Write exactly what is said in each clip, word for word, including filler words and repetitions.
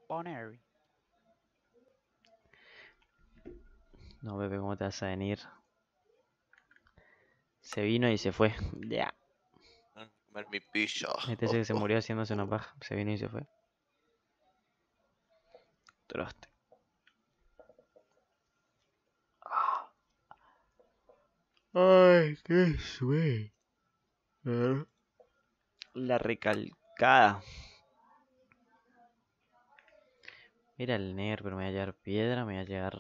Poner. No, Pepe, ¿cómo te vas a venir? Se vino y se fue. Ya. Ah, comer mi pizza. Este es el que se murió haciéndose una paja. Se vino y se fue. Troste. Ay, qué sueño. La recalcada. Mira el Ner, pero me va a llevar piedra, me va a llevar.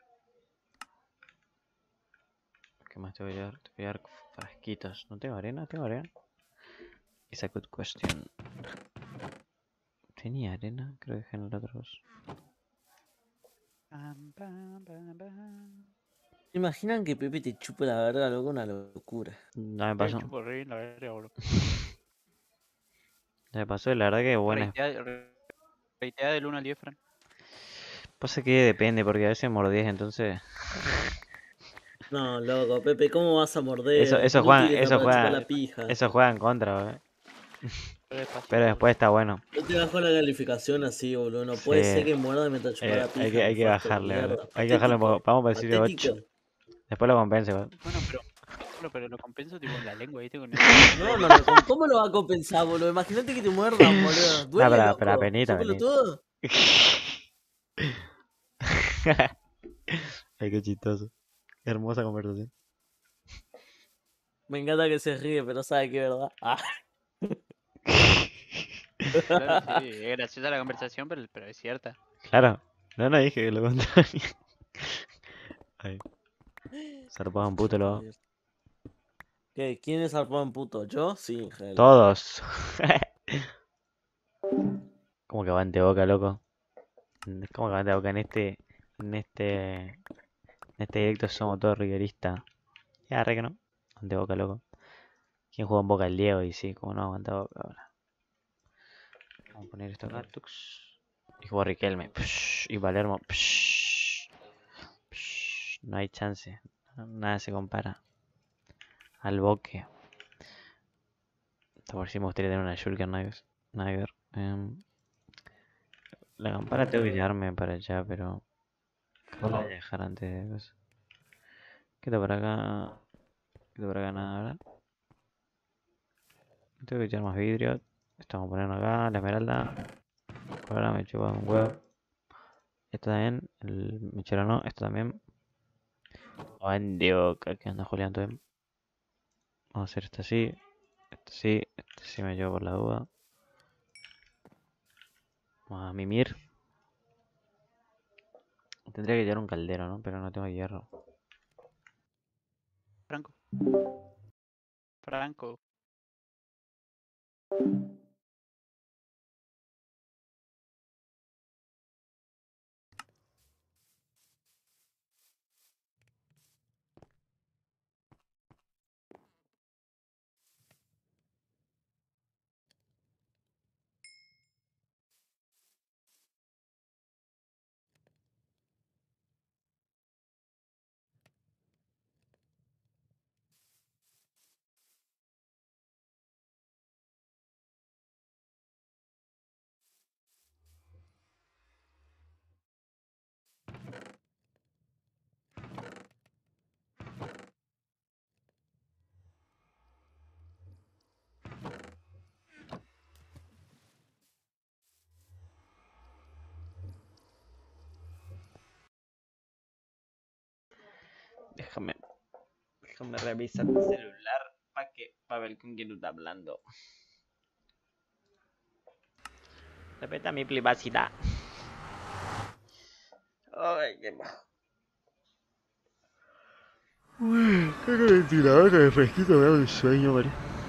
¿Qué más te voy a llevar? Te voy a llevar frasquitos. ¿No tengo arena? ¿Tengo arena? It's a good question. ¿Tenía arena? Creo que dejé en el otro. Pam, pam, pam, pam. ¿Se imaginan que Pepe te chupa la verga, loco? Una locura. No me El pasó. chupo re bien la verga, boludo. No me pasó, la verdad que buena. Reitea, re- reitea del uno al diez, Fran. Pasa que depende, porque a veces mordés, entonces. No, loco, Pepe, ¿cómo vas a morder? Eso, eso No juega, tires eso para chupar juega, la pija. eso juega en contra, ¿eh? Re despacito, Pero boludo. después está bueno. No te bajo la calificación así, boludo. No puede Sí. ser que muerda mientras chupa Eh, la pija. hay que, hay que nefasto de bajarle, mierda. boludo. Hay que bajarle un poco. Patético. Vamos para decirle ocho. Patético. Después lo compense, boludo. Bueno, pero, pero, pero lo compenso tipo en la lengua, ¿viste? Con el... No, no, no. ¿cómo- ¿Cómo lo va a compensar, boludo? Imagínate que te muerdan, boludo. No, Duele, pero, loco. pero penita, ¿Sos penita. pelotudo? Ay, qué chistoso. Hermosa conversación. Me encanta que se ríe, pero sabe que es verdad. Ah. Claro, sí, es graciosa la conversación, pero, pero es cierta. Claro. No, no dije que lo contrario. Ay. Zarpado un puto lo. ¿Qué? ¿Quién es Arpón puto? ¿Yo? Sí, Gel. Todos. Como que avante boca, loco. Como que avante boca en este. En este. En este directo somos todos rigueristas. Ya, re que no. Avante boca, loco. ¿Quién jugó en boca? El Diego. Y sí, como no aguanta boca ahora. Vamos a poner esto acá. Tux. Y jugó Riquelme. Psh, y Palermo. Psh, psh, no hay chance. Nada se compara al Boque. Por si me gustaría tener una Shulker Niger. Em, la campana tengo que llevarme para allá, pero. ¿Cómo la voy a dejar antes de cosas? Queda por acá. Queda por acá nada, ¿verdad? Tengo que echar más vidrio. Esto vamos a poner acá, la esmeralda. Ahora me chupa un huevo. Esto también. El mechero no, esto también. Van de boca, que anda Julián también. Vamos a hacer esto así. Esto sí, esto sí me llevo por la duda. Vamos a mimir. Tendría que llevar un caldero, ¿no? Pero no tengo hierro. Franco. Franco. Déjame. Déjame revisar mi celular para que para ver con quién tú estás hablando. Respeta mi privacidad. Ay, qué bajo. Uy, qué ventilador de fresquito, me da un sueño, María.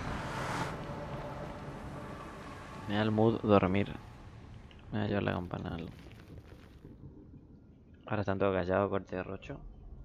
Me da el mood dormir. Me va a llevar la campana. al- Ahora están todos callados, corte de rocho.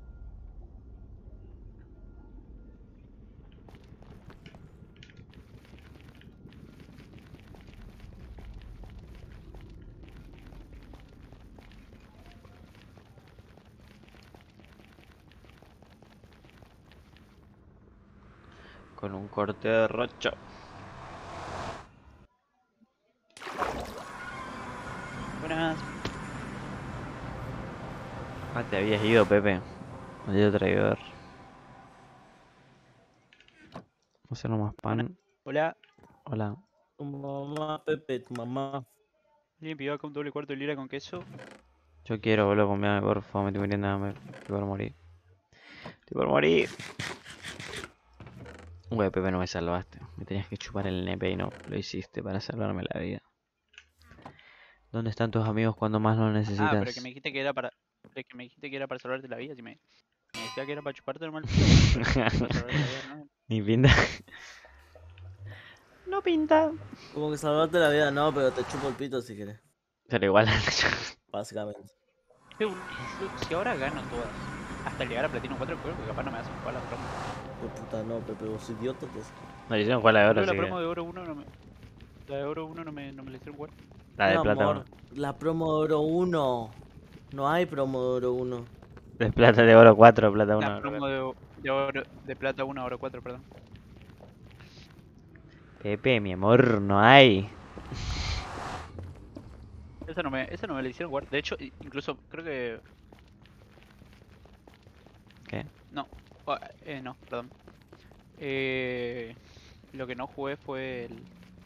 Con un corte de rocho. Bueno, Buenas. Ah, te habías ido, Pepe. Maldito traidor. Vamos a hacer más pan. Hola. Hola. Tu mamá, Pepe, tu mamá. ¿Alguien pidió acá un doble cuarto de lira con queso? Yo quiero, boludo, comerme, por favor, me estoy muriendo de hambre. Estoy por morir. Estoy por morir. Güey, Pepe, no me salvaste. Me tenías que chupar el nepe y no lo hiciste para salvarme la vida. ¿Dónde están tus amigos cuando más los necesitas? Ah, pero que me dijiste que era para... pero que me dijiste que era para salvarte la vida. Si me, me decía que era para chuparte normal. Para salvarte la vida, ¿no? Ni pinta. No pinta. Como que salvarte la vida, no, pero te chupo el pito si querés. Pero igual. Básicamente. Che, boludo, si ahora gano todas, hasta llegar a Platino cuatro, creo que capaz no me hacen jugar la promo. Pues puta, no, Pepe, vos sos idiota. Pues. No, le hicieron jugar la de oro, Creo que así la que... promo de oro uno no me... La de oro uno no me, no me la hicieron jugar. La de Mi plata amor, uno. la promo de oro uno. No hay promo de oro uno. De plata de oro cuatro, plata uno. La promo de, de oro... De plata uno a oro cuatro, perdón. Pepe, mi amor, no hay. Esa no me, esa no me la hicieron jugar. De hecho, i- incluso creo que... ¿Qué? No, oh, eh, no, perdón. Eh, lo que no jugué fue el...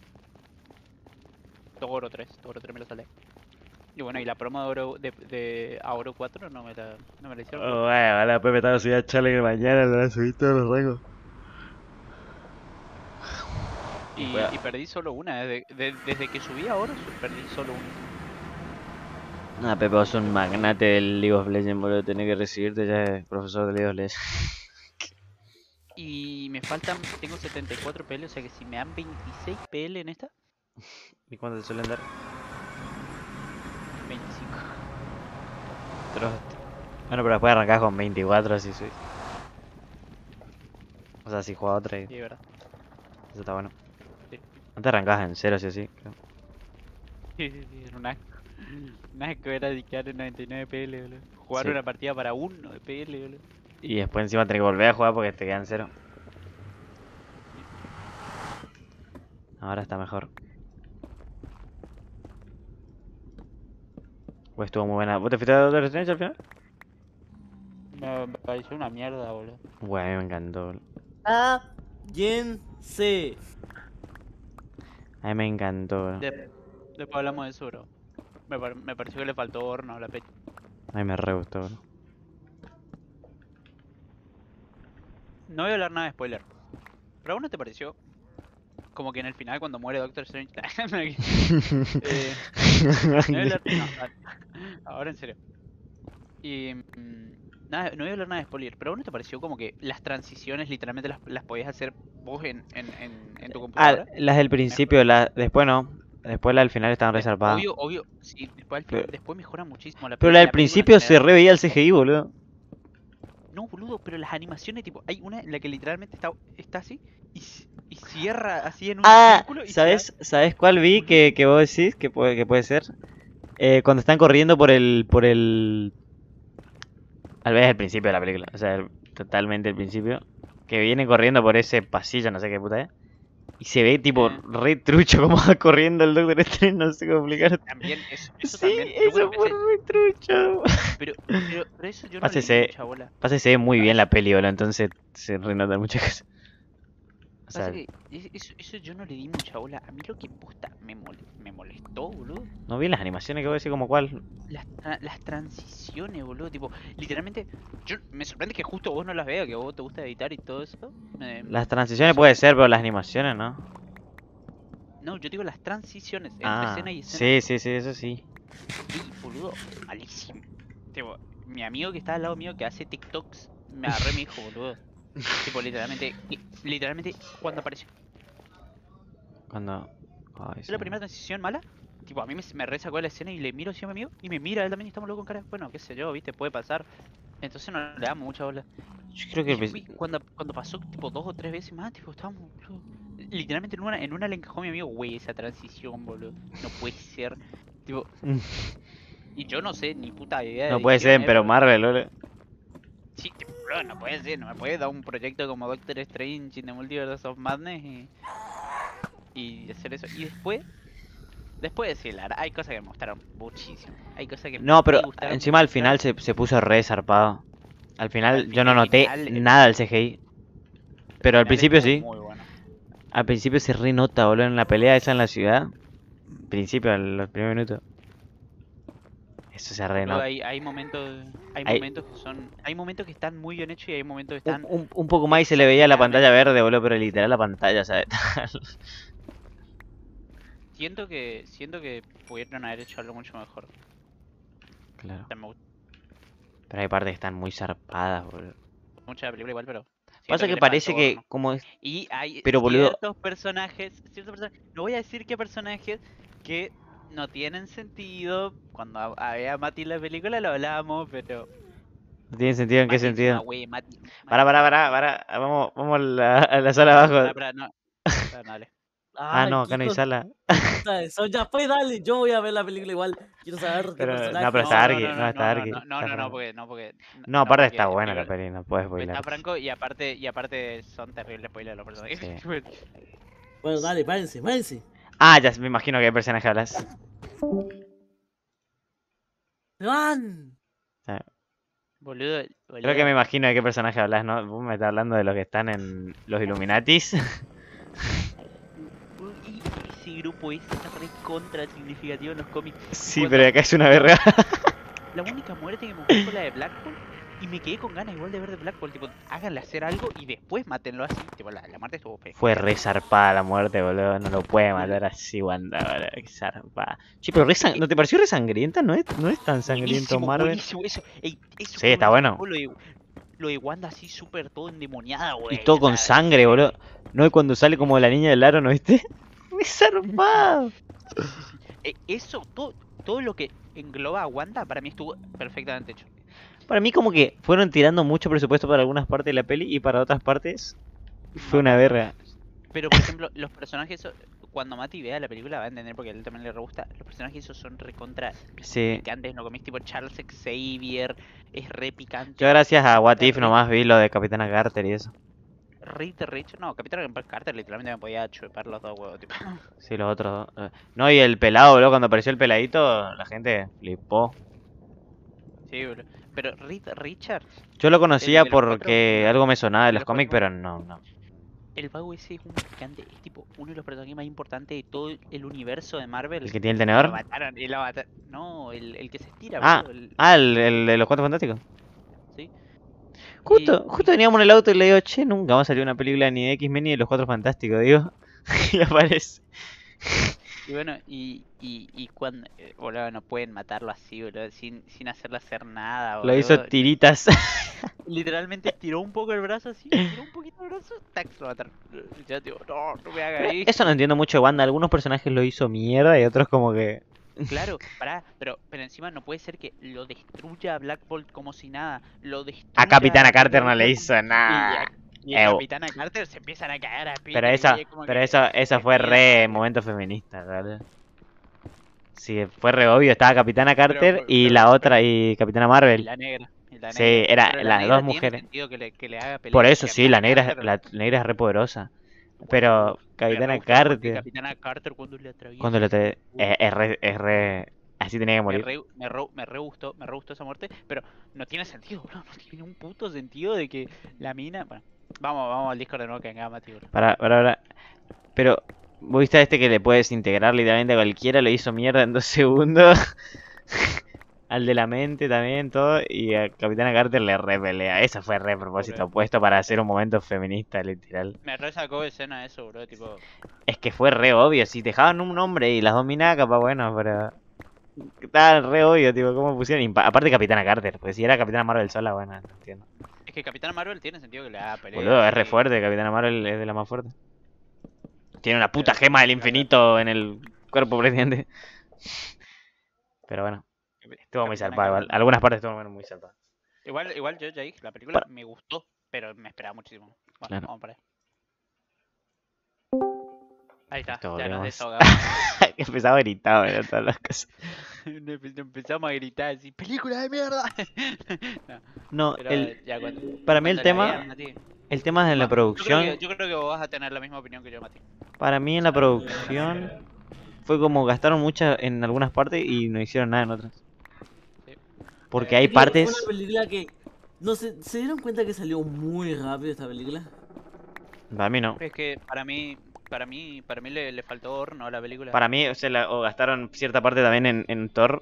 Togoro tres, Togoro tres me lo salé. Y bueno, y la promo de oro de, de a oro cuatro no me la, no me la hicieron jugar. Oh, bueno, la Pepe estaba subida a Challenge mañana, le van a subir todos los rangos. Y, Juega. y perdí solo una, desde, de- desde que subí a oro su- perdí solo una. Ah, Pepe, vos sos un magnate del League of Legends, boludo. Tenés que recibirte ya de profesor de League of Legends. Y me faltan, tengo setenta y cuatro P L, o sea que si me dan veintiséis P L en esta, ¿Y cuánto te suelen dar? veinticinco. Trost. Bueno, pero después arrancás con veinticuatro, así sí. O sea, si juega otra, y Sí, verdad. eso está bueno. Sí. Antes arrancabas en cero, sí, sí, creo. Sí, sí, sí, era un asco. Un asco era de quedar en noventa y nueve P L, boludo. Jugar Sí. una partida para uno de P L, boludo. Y después encima tenés que volver a jugar porque te quedan cero. Ahora está mejor. Pues estuvo muy buena. ¿Vos te fuiste a Doctor Strange al final? Me, me pareció una mierda, boludo. Bueno, a mí me encantó. boludo. Cállense. A mí me encantó. boludo. De- después hablamos de eso, bro. Me, par- me pareció que le faltó horno a la pecha. A mí me re gustó. boludo. No voy a hablar nada de spoiler. ¿Pero a vos no te pareció? Como que en el final cuando muere Doctor Strange... eh, no voy a hablar... no, vale. Ahora en serio. Y... mm, nada, no voy a hablar nada de spoiler, pero ¿a vos no te pareció como que las transiciones literalmente las, las podías hacer vos en, en, en, en tu Ah, computadora? las del principio, las después no. Después las del final estaban Eh, resarpadas. Obvio, obvio, sí, después, al fin- Pero- después mejora muchísimo la Pero peli- la del la película en principio se general. re veía el C G I, boludo. No, boludo, pero las animaciones, tipo, hay una en la que literalmente está, está así y, c- y cierra así en un Ah, círculo y se ¿sabes, ¿sabes cuál vi que, que vos decís que puede, que puede ser? Eh, cuando están corriendo por el, por el... Al vez el principio de la película, o sea, el- totalmente el principio. Que viene corriendo por ese pasillo, no sé qué puta es. Y se ve tipo Eh. re trucho como va corriendo el Doctor Strange, no sé cómo explicar. También, eso, eso Sí, también. Pero eso bueno, fue ese- re trucho. pero, pero, pero eso yo no le di Pásese, mucha bola. pasa que se ve muy bien la peli, boludo, entonces se renotan muchas cosas. O sea, Pasa que es- eso, eso yo no le di mucha bola. A mí lo que posta me, mol- me molestó, boludo. no vi las animaciones que vos decís como cuál. Las, tra- las transiciones, boludo. Tipo, literalmente, yo me sorprende que justo vos no las veas, que a vos te gusta editar y todo eso. Me- Las transiciones eso- puede ser, pero las animaciones no. No, yo digo las transiciones entre Ah, escena y escena. sí, sí, sí, eso sí. Sí, boludo, malísimo. Tipo, mi amigo que está al lado mío que hace TikToks me agarré mi hijo, boludo. Tipo, literalmente, y- literalmente, cuando apareció Cuando... Ay, sí. la primera transición mala, tipo, a mí me, me re sacó de la escena y le miro así a mi amigo y me mira él también y estamos locos con cara. Bueno, qué sé yo, viste, puede pasar. Entonces no le damos mucha bola. Yo creo que Y el fui- principio... cuando, cuando pasó tipo dos o tres veces más, tipo, estábamos, boludo, literalmente en una, en una le encajó a mi amigo, güey, esa transición, boludo. No puede ser. Tipo, y yo no sé ni puta idea de No puede edición, ser, eh, pero Marvel, boludo. Sí, tipo, bro, no puede ser, no me puede dar un proyecto como Doctor Strange in the Multiverse of Madness y, y hacer eso. Y después, Después sí, la verdad, hay cosas que me gustaron muchísimo. Hay cosas que No, pero me gustaron encima al mucho. final se, se puso re zarpado. Al final Al yo no final- noté final, el- nada del C G I. Pero al final principio estuvo sí. Muy bueno. Al principio se re nota, boludo, en la pelea esa en la ciudad. Principio, en los primeros minutos. Eso se re Boludo, nota. hay, hay momentos, hay Hay- momentos que son, hay momentos que están muy bien hechos y hay momentos que Un, están un- un poco más y se le veía la pantalla exageradamente- verde, boludo, pero literal la pantalla, ¿sabes? Siento que, siento que pudieron haber hecho algo mucho mejor. Claro. O sea, me gustó Pero hay partes que están muy zarpadas, boludo. mucho la película igual, pero siento Pasa que le parece faltó que horno. como es... Y hay Pero, boludo- ciertos personajes, ciertos personajes, no voy a decir qué personajes que no tienen sentido. Cuando ha- había a Mati en la película lo hablábamos, pero ¿No tiene sentido? ¿En qué Mati encima, sentido? güey, Mati, Pará, Mati- pará, pará, pará. Vamos, vamos a la, a la sala Pará, abajo. pará, no. Pará, no, dale. Ah, Ay, no, qué acá no hay hijos sala. de puta eso. Ya fue, dale. Yo voy a ver la película igual. Quiero saber qué Pero- no, personaje. pero No, está no, Argy, no, no, no, está no, Argy, no, no, está no, no, Franco. porque, no, porque, No, aparte porque está buena la primero- peli, no puedes porque spoiler. está Franco y aparte, y aparte son terribles spoilers los personajes. Sí. Bueno, dale, váyanse, váyanse. Ah, ya me imagino que hay personaje hablas. ¡Se van! Boludo, Creo boludo. que me imagino de qué personaje hablas, ¿no? Vos me estás hablando de los que están en los Illuminatis. Y ese grupo es re contra significativo en los cómics. Sí, Cuando- pero acá es una verga. La única muerte que me gustó fue la de Blackpool y me quedé con ganas igual de ver de Blackpool, tipo, háganle hacer algo y después mátenlo así, tipo, la, la muerte estuvo pe- Fue re zarpada la muerte, boludo. No lo puede matar así, Wanda, boludo. Qué zarpada. Che, pero re sang- ¿no te pareció re sangrienta? No es, no es tan sangriento Buenísimo, Marvel. buenísimo, eso, ey, eso Sí, fue está buenísimo, bueno. Lo de, lo de Wanda así súper todo endemoniada, güey. Y todo o con sea, sangre, boludo. No, y cuando sale como la niña del aro, ¿no viste? Re zarpado. eh, Eso, todo, todo lo que engloba a Wanda para mí estuvo perfectamente hecho. Para mí como que fueron tirando mucho presupuesto para algunas partes de la peli y para otras partes fue una verga. Pero por ejemplo, los personajes, esos- cuando Mati vea la película va a entender porque a él también le re gusta. Los personajes esos son recontra Sí. picantes, no comís tipo Charles Xavier, es re picante. Yo gracias a What Re- If nomás vi lo de Capitana Carter y eso. Re terricho. No, Capitán Carter literalmente me podía chupar los dos huevos, tipo. Sí, los otros dos. eh. No, y el pelado, boludo, cuando apareció el peladito, la gente flipó. Sí, boludo. Pero Reed Richards, Yo lo conocía de los cuatro? porque algo me sonaba de ¿De los los cómics, cuatro? pero no, no. el vago ese es un picante, es tipo uno de los personajes más importantes de todo el universo de Marvel. ¿El que tiene el Lo tenedor? mataron, y lo mataron. No, el, el que se estira, Ah, boludo, el- Ah, el, el de los Cuatro Fantásticos. sí. Justo, Y- justo veníamos en el auto y le digo, che, nunca va a salir una película ni de X-Men ni de los Cuatro Fantásticos, digo. Y aparece. Y bueno, y, y, y cuando, eh, boludo, no pueden matarlo así, boludo, sin, sin hacerle hacer nada, boludo. Lo hizo tiritas. Literalmente tiró un poco el brazo así, tiró un poquito el brazo, tac, lo mataron. Ya, digo, no, no me haga Pero ahí. eso no entiendo mucho de Wanda. Algunos personajes lo hizo mierda y otros como que... Claro, pará, pero, pero encima no puede ser que lo destruya a Black Bolt como si nada, lo destruya A Capitana a Carter no le Wanda hizo y a- nada. Y a Ew. Capitana Carter se empiezan a caer a piña Pero y esa, es como pero que, eso, eso qué fue mierda, re boludo. momento feminista, ¿verdad? Sí, fue re obvio. Estaba Capitana Carter pero- y pero- la pero- otra y Capitana Y Marvel. la negra. y la Sí, negra. era Pero la las negra dos tiene mujeres. sentido que le, que le haga pelea Por con eso sí, la Capitana negra, Carter. la negra es re poderosa. Pero Me Capitana re gustó la muerte de Carter, Capitana Carter cuando le atraviesa. cuando lo te... es, es re, es re... Así tenía que Me morir. re, me, re, me re gustó, me re gustó esa muerte, pero no tiene sentido, bro. No tiene un puto sentido de que la mina. Bueno, vamos, vamos al Discord de nuevo que venga Mati, bro. Para, para, para. Pero, ¿vos viste a este que le puedes integrar literalmente a cualquiera? Lo hizo mierda en dos segundos. Al de la mente también, todo. Y a Capitana Carter le repelea. Esa fue re propósito Ok. puesto para hacer un momento feminista, literal. Me re sacó de escena eso, bro. Tipo, Es que fue re obvio. Si dejaban un hombre y las dominaba, capaz, bueno, pero. Estaba re obvio, tipo, cómo pusieron. Y pa- aparte, Capitana Carter. Porque si era Capitana Marvel sola, bueno, no entiendo. es que Capitana Marvel tiene sentido que le haga pelea. Boludo, es re sí. fuerte. Capitana Marvel es de la más fuerte. Tiene una puta gema del infinito en el cuerpo presidente. Pero bueno, estuvo muy Capitana zarpado igual. Carter. Algunas partes estuvo muy zarpado. Igual, igual yo ya dije, la película Para- me gustó, pero me esperaba muchísimo. Bueno, Claro. vamos para ahí. Ahí está, Esto ya nos volvemos. desahogamos. Empezaba a gritar, boludo, todas las cosas. Empe- Empezamos a gritar así, ¡película de mierda! No, No, pero el, ya cuando, para mí el cuando la tema, vean, Mati. el tema de la Yo creo, producción, que, yo creo que vos vas a tener la misma opinión que yo, Mati. para mí en la producción, fue como gastaron muchas en algunas partes y no hicieron nada en otras. Sí. Porque Eh, hay Es que fue partes... una película que. No sé, ¿se dieron cuenta que salió muy rápido esta película? Para mí no. Es que para mí, para mí, para mí le, le faltó horno a la película. Para mí, o sea, la- o gastaron cierta parte también en, en Thor.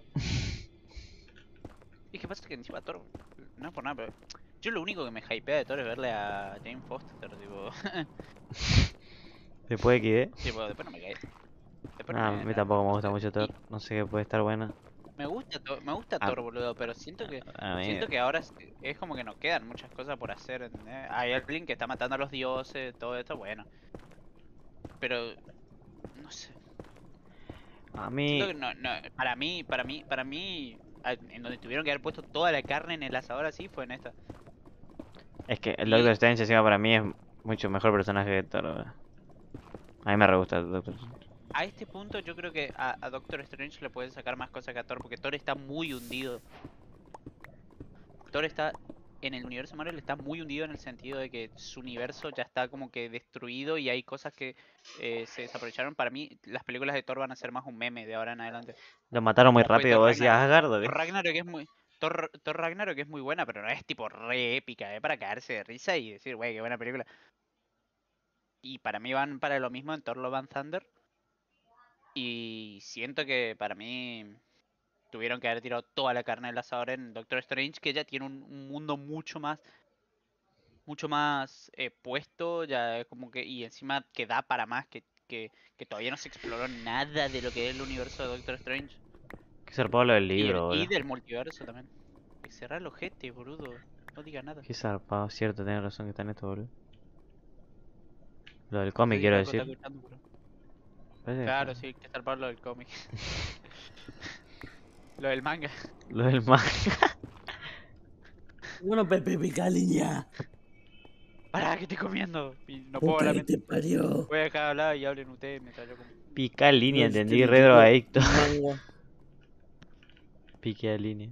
Y que pasa que encima Thor, no es por nada, pero yo lo único que me hypea de Thor es verle a Jane Foster, tipo, Después de que... tipo, después no me cae. Después no Ah, a me, mí no, tampoco me no gusta sé. mucho Thor. Y No sé qué puede estar buena. me gusta, Thor- me gusta A, Thor, boludo, pero siento que a mí... siento que ahora es, es como que nos quedan muchas cosas por hacer, ¿entendés? Hay alguien que está matando a los dioses, todo esto, bueno. Pero no sé. A Siento mí... que no, no, para mí, para mí, para mí, a- en donde tuvieron que haber puesto toda la carne en el asador así fue en esta. Es que el Doctor Y Strange encima para mí es mucho mejor personaje que Thor. ¿Verdad? A mí me re gusta el Doctor Strange. a este punto yo creo que a, a Doctor Strange le pueden sacar más cosas que a Thor, porque Thor está muy hundido. Thor está, en el universo Marvel está muy hundido en el sentido de que su universo ya está como que destruido y hay cosas que eh, se desaprovecharon. Para mí, las películas de Thor van a ser más un meme de ahora en adelante. Lo mataron muy Como fue rápido, Thor vos decías Ragnarok. Asgard, ¿o qué? Thor Ragnarok es muy... Thor, Thor Ragnarok es muy buena, pero no es tipo re épica, es para caerse de risa y decir, wey, qué buena película. Y para mí van para lo mismo en Thor Love and Thunder. Y siento que para mí tuvieron que haber tirado toda la carne del asador en Doctor Strange, que ya tiene un, un mundo mucho más, mucho más eh, puesto, ya es como que, y encima que da para más, que, que, que todavía no se exploró nada de lo que es el universo de Doctor Strange. Qué zarpado lo del Y, el- libro, y boludo. del multiverso también. Que cerrar el ojete, boludo. No diga nada. Qué zarpado, cierto, tenés razón que está en esto, boludo. Lo del No cómic, sé si quiero Paco está decir. escuchando, pero... Parece que Claro, está- sí, que salvar lo del cómic. Lo del manga. Lo del manga. Bueno, Pepe, pica línea. Pará, que estoy comiendo. Y no puedo Puta hablar. que te parió. Voy a dejar de hablar y hablen ustedes mientras yo como. Pica línea, No, entendí, este re tipo drogadicto. manga. Pique a línea.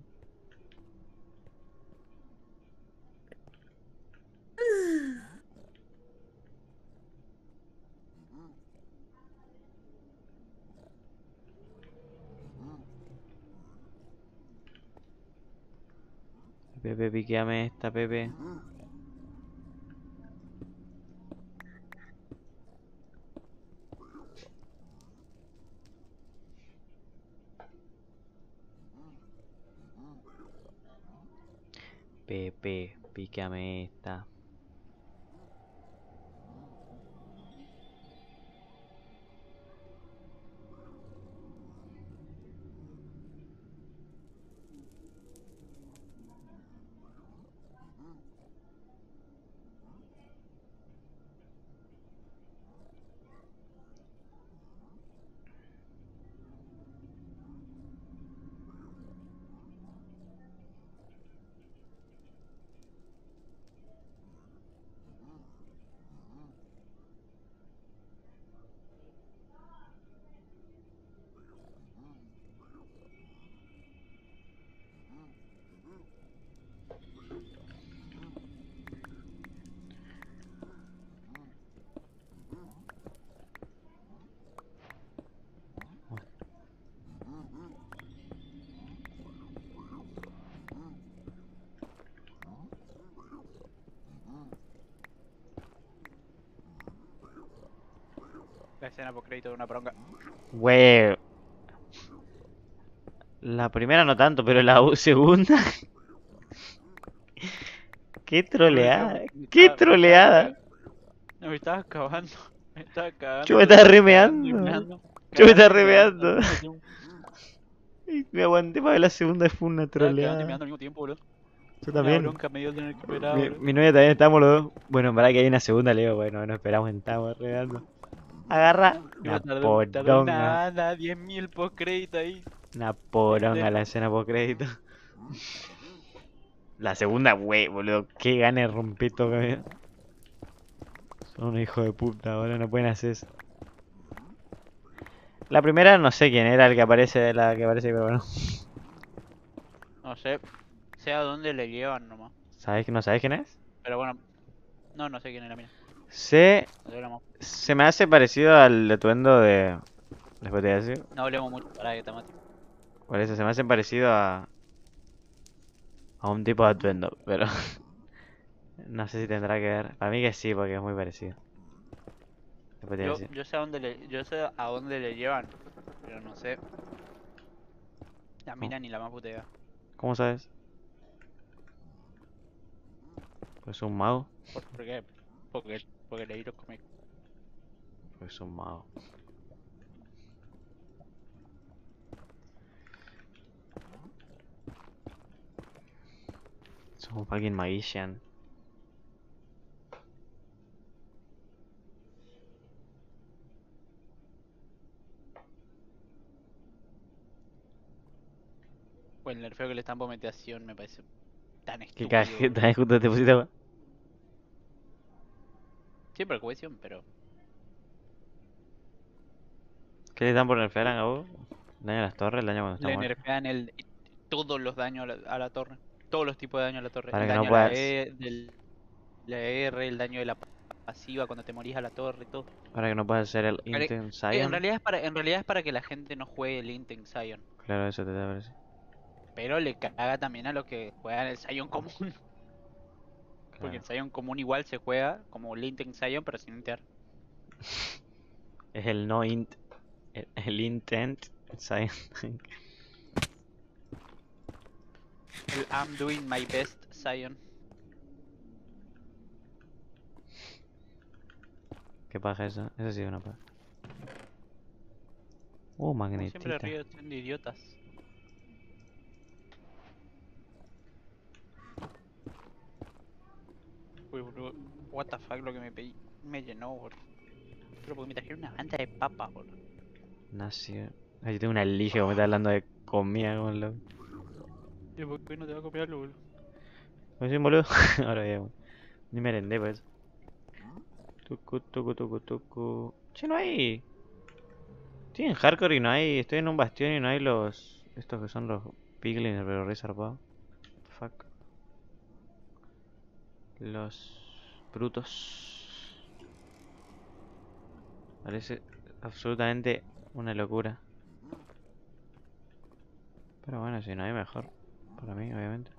Pepe, piqueame esta, Pepe. Pepe, piqueame esta. La escena por crédito de una bronca. Wey. La primera no tanto, pero la u- segunda. Qué troleada. Me Qué estaba- me estaba troleada. cagando. No, me estaba cagando. Me estaba cagando. Yo me estaba cagando y remeando. meando, Yo me estaba cagando y meando remeando. al mismo tiempo. Y me aguanté para ver la segunda y fue una Estaba cagando y troleada. meando al mismo tiempo, boludo. Yo Una también. bronca me dio tener que esperar, Mi, boludo. mi novia también estamos los dos. Bueno, para que hay una segunda, le digo, bueno, no esperamos, estamos regando. Agarra. Yo Una tardé, tardé poronga. nada, diez mil post crédito ahí. Una poronga Pendejo. la escena post crédito. La segunda, wey, boludo. Qué gana de romper todo. que- Son unos hijos de puta, boludo. No pueden hacer eso. La primera no sé quién era el que aparece, la que aparece, pero bueno. No sé. Sé a dónde le llevan nomás. ¿Sabés que no sabés quién es? Pero bueno. No, no sé quién era, mira. Sé. No sé, éramos- Se me hace parecido al atuendo de. Después te voy a decir. No hablemos mucho para que te mate. Por eso se me hacen parecido a. A un tipo de atuendo, pero. No sé si tendrá que ver. Para mí que sí, porque es muy parecido. Después te voy a Yo, decir. yo sé a dónde le, yo sé a dónde le llevan, pero no sé. La mina ni la más puta idea. ¿Cómo sabes? Pues un mago. ¿Por, por qué? Porque, porque leí los cómics. Pues un mago. Es un fucking magician. Pues el nerfeo que le están por meditación me parece tan Qué estúpido. cajeta, eh, justo te pusiste agua. Siempre cohesión, pero ¿Qué le dan por nerfear a vos? ¿Daño a las torres? ¿El daño cuando está le muerto? nerfean el, todos los daños a la, a la torre. Todos los tipos de daño a la torre. Para El que no daño a la puedas. E, del, la R, el daño de la pasiva cuando te morís a la torre, todo. Para que no puedas hacer el Para- Intent eh, en Zion. realidad es para, en realidad es para que la gente no juegue el Inten Zion. Claro, eso te da decir. Pero le caga también a los que juegan el Zion común. Porque el Claro. Zion común igual se juega como el Inten Zion, pero sin inter. Es el no int. El, el intent Zion. El I'm doing my best Zion. ¿Qué paja eso? Eso sí es una paja. Uh, Como siempre magnetita. río siendo idiotas. Uy, boludo. What the fuck lo que me pedí. Me llenó, boludo. Pero porque me trajeron una banda de papas, boludo. Nació. Ahí tengo una lija como me está hablando de comida como loco. ¿Y por qué no te va a copiarlo, boludo? ¿Me soy un boludo? Ahora ya, weón. Ni merendé por eso. Tucu, tucu, tucu, tucu. Che, no hay. Estoy en hardcore y no hay. Estoy en un bastión y no hay los. Estos que son los piglins, pero re zarpado. Fuck. Los brutos. Parece absolutamente una locura. Pero bueno, si no hay mejor. Para mí, obviamente.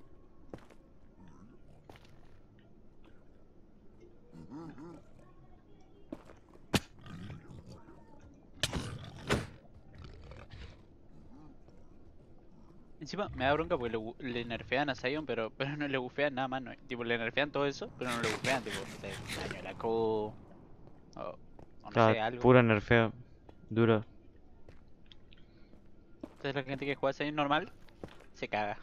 Encima me da bronca porque le, bu- le nerfean a Zion, pero, pero no le bufean nada más. No, tipo, le nerfean todo eso, pero no le bufean, tipo, no sé, daño a la Q. O, o no Claro, sé, algo. puro nerfeo. Duro. Entonces la gente que juega Zion normal se caga.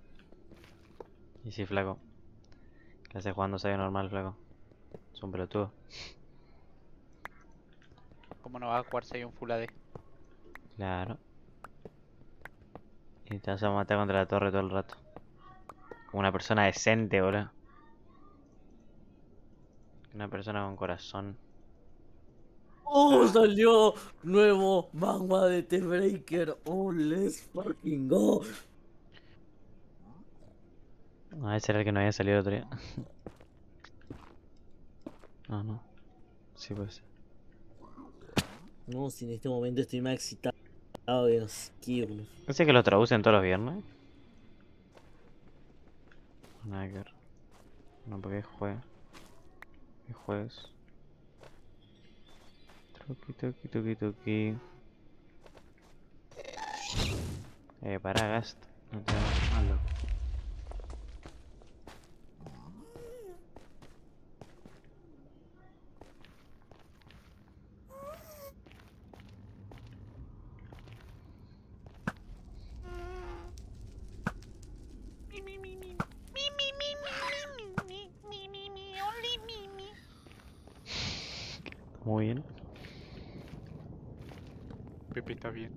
Y sí, flaco. ¿Qué haces jugando Sayo normal, flaco? Es un pelotudo. ¿Cómo no va a jugar Zion Full A D? Claro. Y te vas a matar contra la torre todo el rato. Como una persona decente, boludo. Una persona con corazón. ¡Oh! Salió nuevo manga de The Breaker. ¡Oh, let's fucking go! Ah, ese era el que no había salido el otro día. No, no. Sí, puede ser. No, si en este momento estoy más excitado que no sé qué, boludo. ¿Ese que lo traducen todos los viernes? Nada que ver. No, porque es jueves. Es jueves. Tuki, tuki, tuki, tuki. Eh, para Gast. No te hagas malo. Muy bien. Pepe está bien.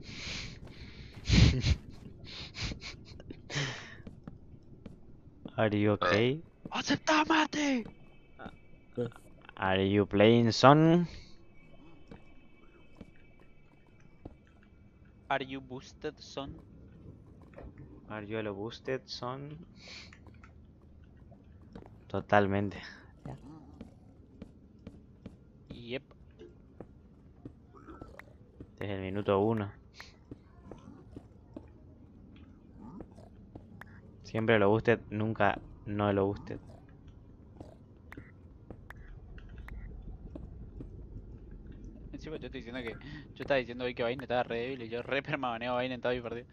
Are you okay? ¡Acepta mate! Are you playing son? Are you boosted, son? Are you a boosted son? Totalmente. Yep. Te desde el minuto uno. Siempre lo busted, nunca no lo busted. Encima yo estoy diciendo que. Yo estaba diciendo hoy que Vayne estaba re débil y yo re permaneo a Vayne en todo mi partido.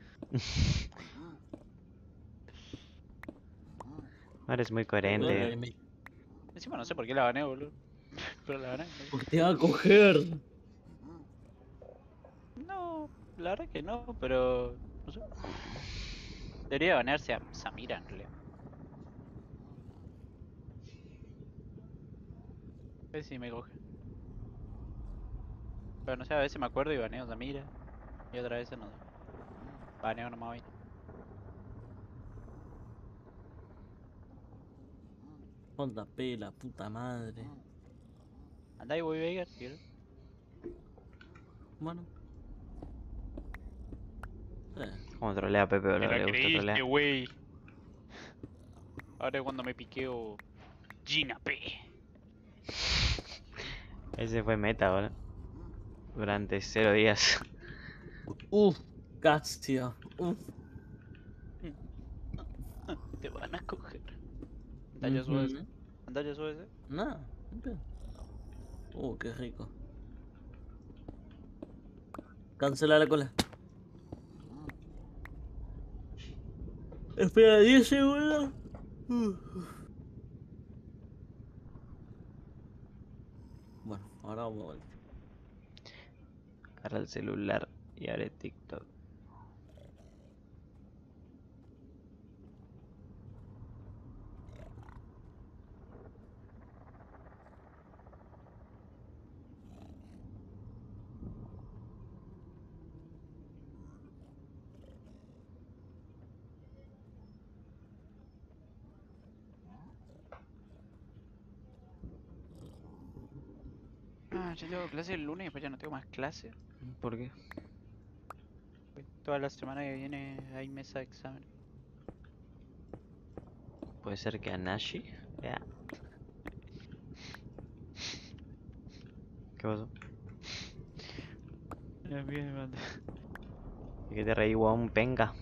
No eres muy Bueno, coherente. me- Encima no sé por qué la baneo, boludo. Pero la baneo. Porque te va a coger. No, la verdad que no, pero. No sé. Debería banearse a Samira en realidad. A ver si me coge. Pero no sé, a veces me acuerdo y baneo a Samira. Y otra vez no. Baneo nomás a Vayne. J P, la puta madre. Andá y voy Veigar, si querés. Bueno. Eh, Como trolea a Pepe, Te boludo, la le gusta creíste, trolear. wey. Ahora es cuando me piqueo Gina P. Ese fue meta, boludo. Durante cero días. Uf, Castia. Uf. Te van a coger. Andá ya Ujú. ese. Andá ya ese. Nah. ok. Uh, qué rico. Cancela la cola. Espera diez segundos. Uh. Bueno, ahora vamos a volver. Agarra el celular y abre TikTok. Ah, yo tengo clase el lunes y después ya no tengo más clase. ¿Por qué? Toda la semana que viene hay mesa de examen. Puede ser que a Nashi. Ya. ¿Qué pasó? La mía me mandé. ¿Y que te reí, weón? Penca.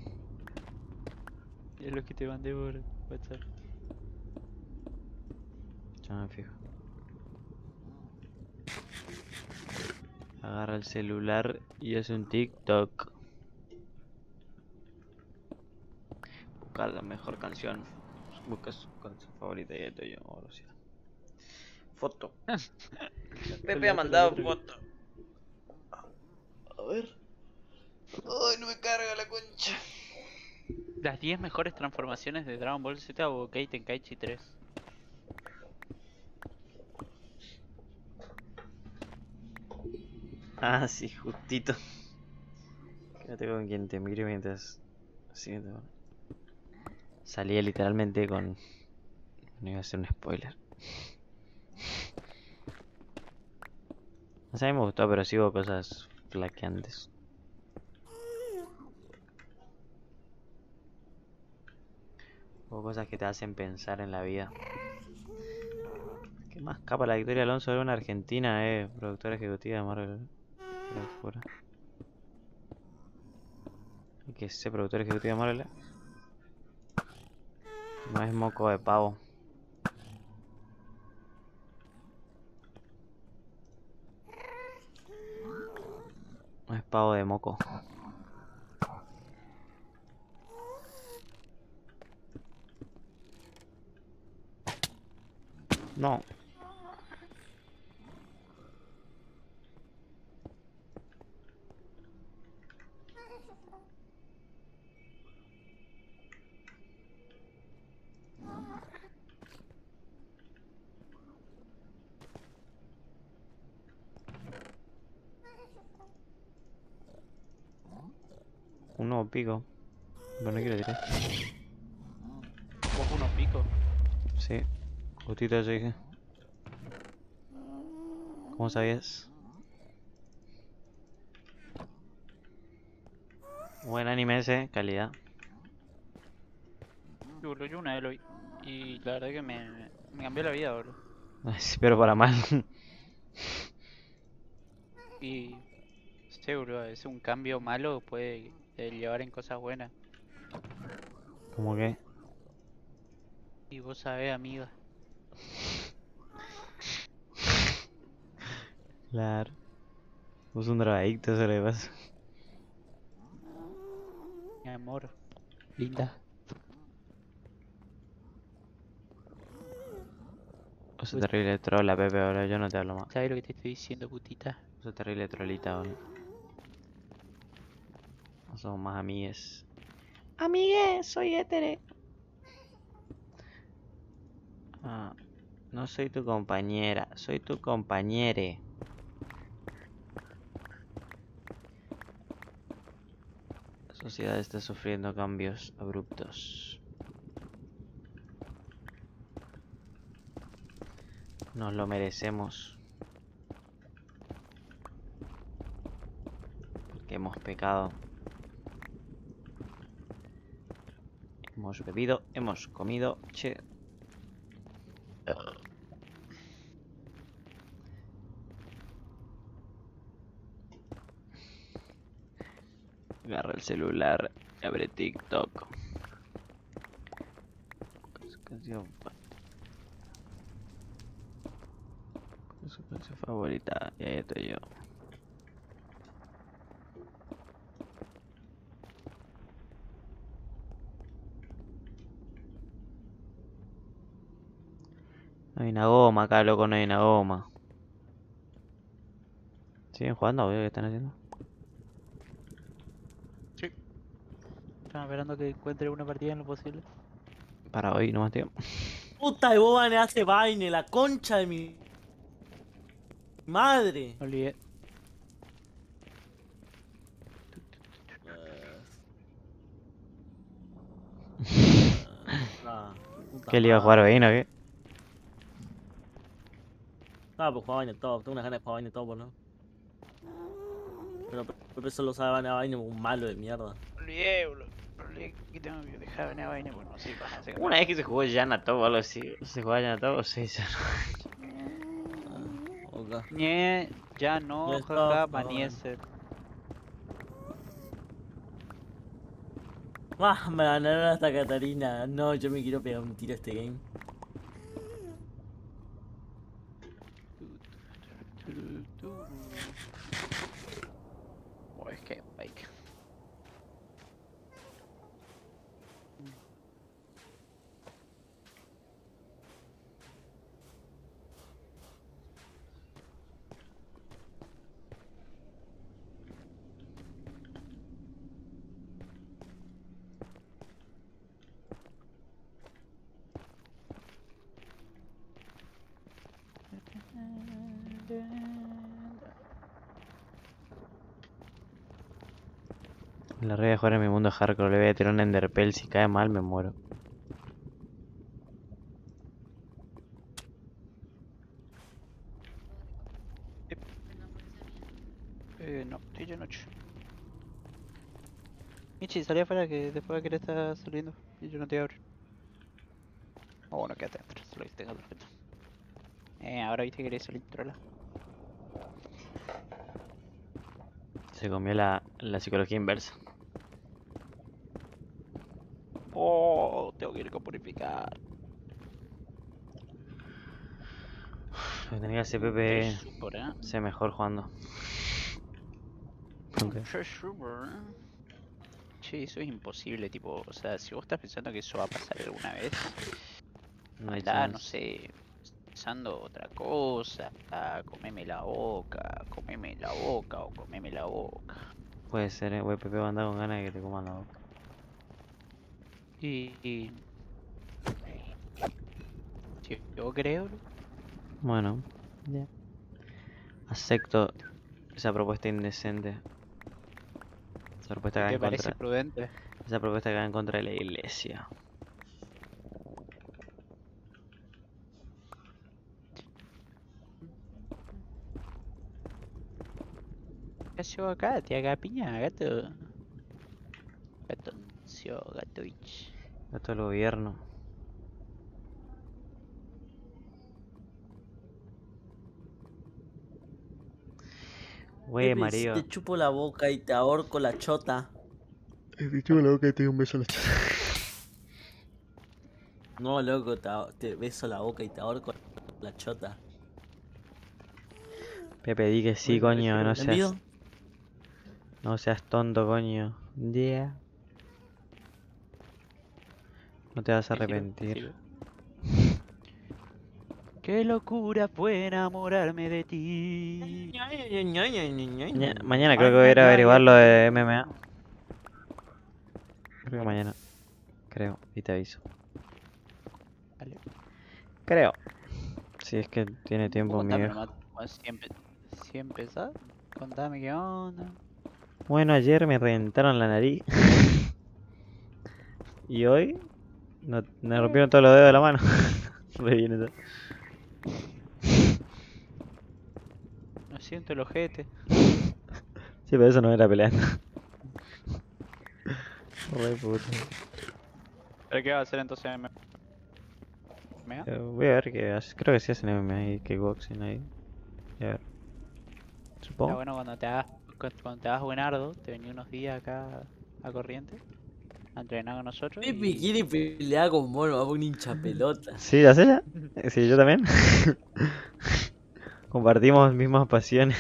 Es lo que te mandé por WhatsApp. Yo no me fijo. Agarra el celular y hace un TikTok. Busca la mejor canción. Busca su canción favorita y esto yo. Ahora sí. Foto. Pepe ha mandado foto. A ver. Ay, no me carga la concha. Las diez mejores transformaciones de Dragon Ball Z o Budokai Tenkaichi tres. Ah, sí, justito. Quédate con quien te mire mientras. Así que te va. Salía literalmente con. No iba a hacer un spoiler. O sea, a mí me gustó, pero sí hubo cosas flaqueantes. Hubo cosas que te hacen pensar en la vida. ¿Qué más capa la Victoria Alonso era una argentina, eh? Productora ejecutiva de Marvel. Pero fuera. ¿Y qué es ese productor ejecutivo de Marvel? No es moco de pavo. No es pavo de moco. No. Un nuevo pico. Pero no quiero tirar. Vos unos picos. Sí. Justito eso dije. ¿Cómo sabías? Buen anime ese, calidad. Yo, boludo, yo una vez lo vi. Y la verdad que me, me cambió la vida, boludo. Sí, pero para mal. Y sé, boludo, es un cambio malo puede eh, llevar en cosas buenas. ¿Cómo que? Y vos sabés, amiga. Claro. Vos un drogadicto, eso le pasa. Mi amor. Linda. Vos sos Pues- terrible trola, Pepe, ahora yo no te hablo más. ¿Sabes lo que te estoy diciendo, putita? Vos sos terrible trolita, boludo. No somos más amigues. Amigues, soy hétere. Ah, no soy tu compañera, soy tu compañere. La sociedad está sufriendo cambios abruptos. Nos lo merecemos. Porque hemos pecado. Hemos bebido, hemos comido. Che. Agarra el celular, abre TikTok. Su canción, fa- su canción favorita. Y ahí estoy yo. No hay una goma acá, loco, no hay una goma. ¿Siguen jugando? ¿Qué están haciendo? Sí. Estaba esperando que encuentre una partida en lo posible. Para hoy, nomás, tío. Puta, y vos van a hacer vaina, la concha de mi madre. No olvidé. Ah, puta ¿Qué le iba a jugar madre. hoy, no? ¿Qué? Ah, pues jugar vaina todo, tengo unas ganas de jugar vaina todo, ¿no? Pero Pepe solo sabe vaina vaina un malo de mierda. No olvidé, boludo. No olvidé que tengo que dejar una vaina, bueno, sí, para hacer Una vez que se jugó Yanato o algo así. ¿Se jugaba Yanato o se hizo? Ok. Ñe, ya no, Ya está, jaja, por favor. Manieser. Ah, me ganaron hasta Catarina. No, yo me quiero pegar un tiro a este game. Oh, es que, like. La regla de jugar en mi mundo hardcore. Le voy a tirar un enderpell. Si cae mal, me muero. Eh, no, estoy de noche. Michi, salí afuera que después de que le está saliendo y yo no te abro. Oh, bueno, quédate adentro, solo que tenga perfecto. Eh, ahora viste que querés salir trola. Se comió la, la psicología inversa. Oh, tengo que ir con purificar. Lo que tenía que hacer Pepe. Es súper, eh. Sé mejor jugando. Ok. Es súper, eh. Che, eso es imposible, tipo, o sea, si vos estás pensando que eso va a pasar alguna vez, No hay andá, no chance. sé, pensando otra cosa, ah, comeme la boca, comeme la boca o comeme la boca. Puede ser, eh. Wey, Pepe va a andar con ganas de que te coman la boca. Y, y si yo creo, Bueno, ya. Acepto esa propuesta indecente. Esa propuesta que va ¿te en parece contra. prudente? Esa propuesta que va en contra de la iglesia. ¿Qué haces acá? Te haga piña, gato. Gatoncio, gato bitch. Gato del gobierno. Güey, Pepe, si Mario. te chupo la boca y te ahorco la chota. Te chupo la boca y te doy un beso a la chota. No, loco, te, ahor- te beso la boca y te ahorco la chota. Pepe, di que sí, Bueno, coño, decirlo. no ¿Te seas, envío? no seas tonto, coño. Yeah. No te vas a Decilo, arrepentir. decilo. Qué locura fue enamorarme de ti. Maña- mañana creo que voy a ir a averiguar lo de M M A. Creo que mañana. Creo, y te aviso. Dale. Creo. Si es que tiene Vos tiempo mi contame viejo. nomás, vos si, empe- si empezás, contame qué onda. Bueno, ayer me reventaron la nariz. Y hoy no, me rompieron todos los dedos de la mano. Re bien eso. No siento el ojete. Sí, pero eso no era peleando. Re puto. ¿Pero qué va a hacer entonces? M M A? Eh, voy a ver qué hace. Creo que sí hacen M M A y kickboxing ahí. Voy a ver. Está Supongo. bueno cuando te hagas, cu- cuando te hagas buenardo, te venís unos días acá a Corrientes a entrenar con nosotros. Pepe Y... quiere pelear con mono, va a un hincha pelota. ¿Sí, la ella? Sí, yo también. Compartimos mismas pasiones.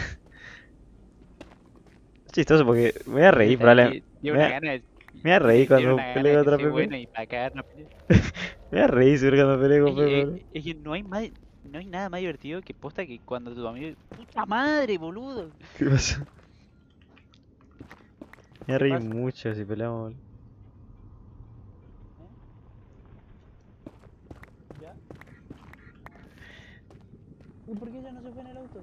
Es chistoso porque me voy a reír, probablemente. Tiene Me una voy a- gana de, me voy a reír tiene cuando una gana pelee de contra ser Pepe. bueno y para cagarnos. Me voy a reír seguro cuando pelee con Es, que- Pepe. es- boludo. es que no hay más, no hay nada más divertido que posta que cuando tu amigo. ¡Puta madre, boludo! ¿Qué pasó? Me voy a reír pasa? mucho si peleamos, boludo. ¿Ya? ¿Y por qué ella no se fue en el auto?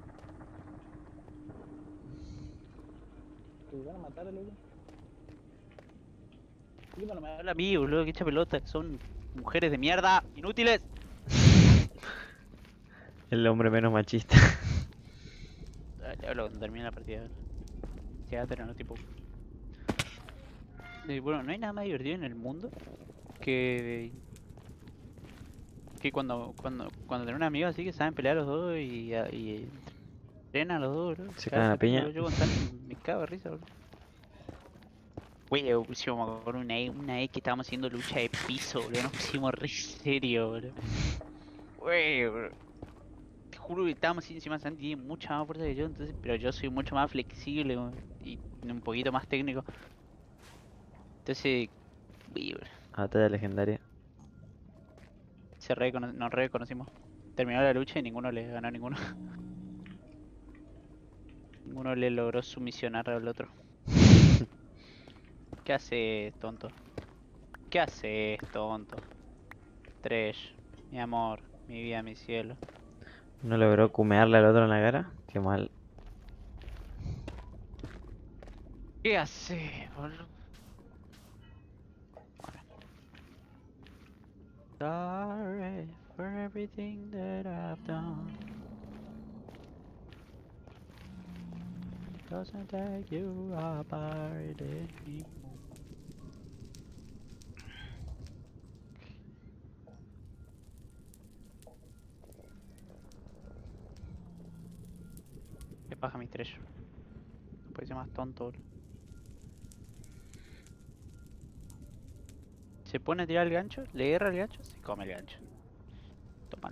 ¿Te van a matar a loco? ¿Por qué no me habla a mí, boludo? Que echa pelota. Son mujeres de mierda, inútiles. El hombre menos machista. Te hablo cuando termine la partida. Ya, pero no tipo. Eh, bueno, no hay nada más divertido en el mundo que. Que cuando, cuando, cuando tenés un amigo así que saben pelear los dos y, a- y entrenan los dos, bro. Se Cada cagan a vez que piña. tengo yo con Santi me cago de risa, bro. Güey, eh, pusimos con una vez, una vez que estábamos haciendo lucha de piso, bro. Nos pusimos re serio, bro. Güey, bro. Te juro que estábamos así encima. Santi tiene mucha más fuerza que yo, entonces, pero yo soy mucho más flexible, bro, y un poquito más técnico. Entonces, güey, bro, Batalla legendaria. se recono- nos reconocimos. Terminó la lucha y ninguno le ganó a ninguno. Ninguno le logró sumisionar al otro. ¿Qué haces, tonto? ¿Qué haces, tonto? Tresh, mi amor, mi vida, mi cielo. ¿No logró cumearle al otro en la cara? Qué mal. ¿Qué haces, boludo? Sorry for everything that I've done. Doesn't take you apart anymore. ¿Qué pasa, mi estrella? No puede ser más tonto, boludo. Se pone a tirar el gancho, le erra el gancho, se come el gancho. Tómalo.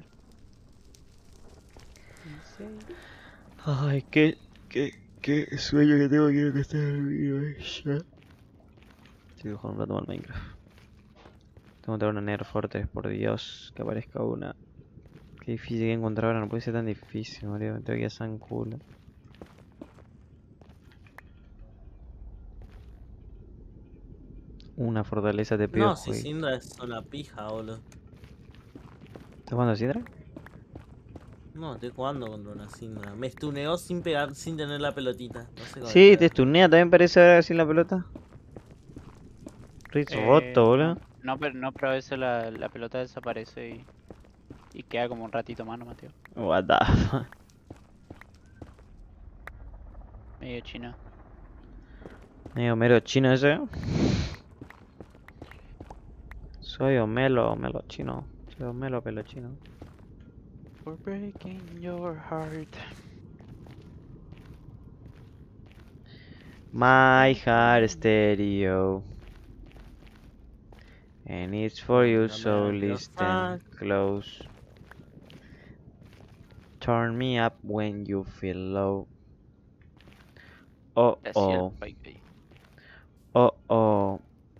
Ay, qué, qué, qué sueño que tengo, quiero que esté dormido ella. Estoy jugando un rato al Minecraft. Tengo que traer una Nerf Fortress, por Dios, que aparezca una. Qué difícil que encontrar ahora, no puede ser tan difícil, Mario. Me tengo que ir a San culo. Una fortaleza te pido, No, si juegue. Sindra es una pija, boludo. ¿Estás jugando a Sidra? No, estoy jugando contra una Sindra. Me stuneó sin pegar, sin tener la pelotita. No sé cómo Sí, es. te stunea, también parece ahora sin la pelota. Ritz Eh, roto, boludo. No, no, pero, no, pero a veces la, la pelota desaparece y, y queda como un ratito más, ¿no, Mateo? What the fuck. Medio chino. Medio mero chino ese. Soy Homelo, Homelo chino. Soy Homelo, pelo chino. For breaking your heart. My heart stereo. And it's for you, so listen close. Turn me up when you feel low. Oh Así el oh, Pike. oh oh.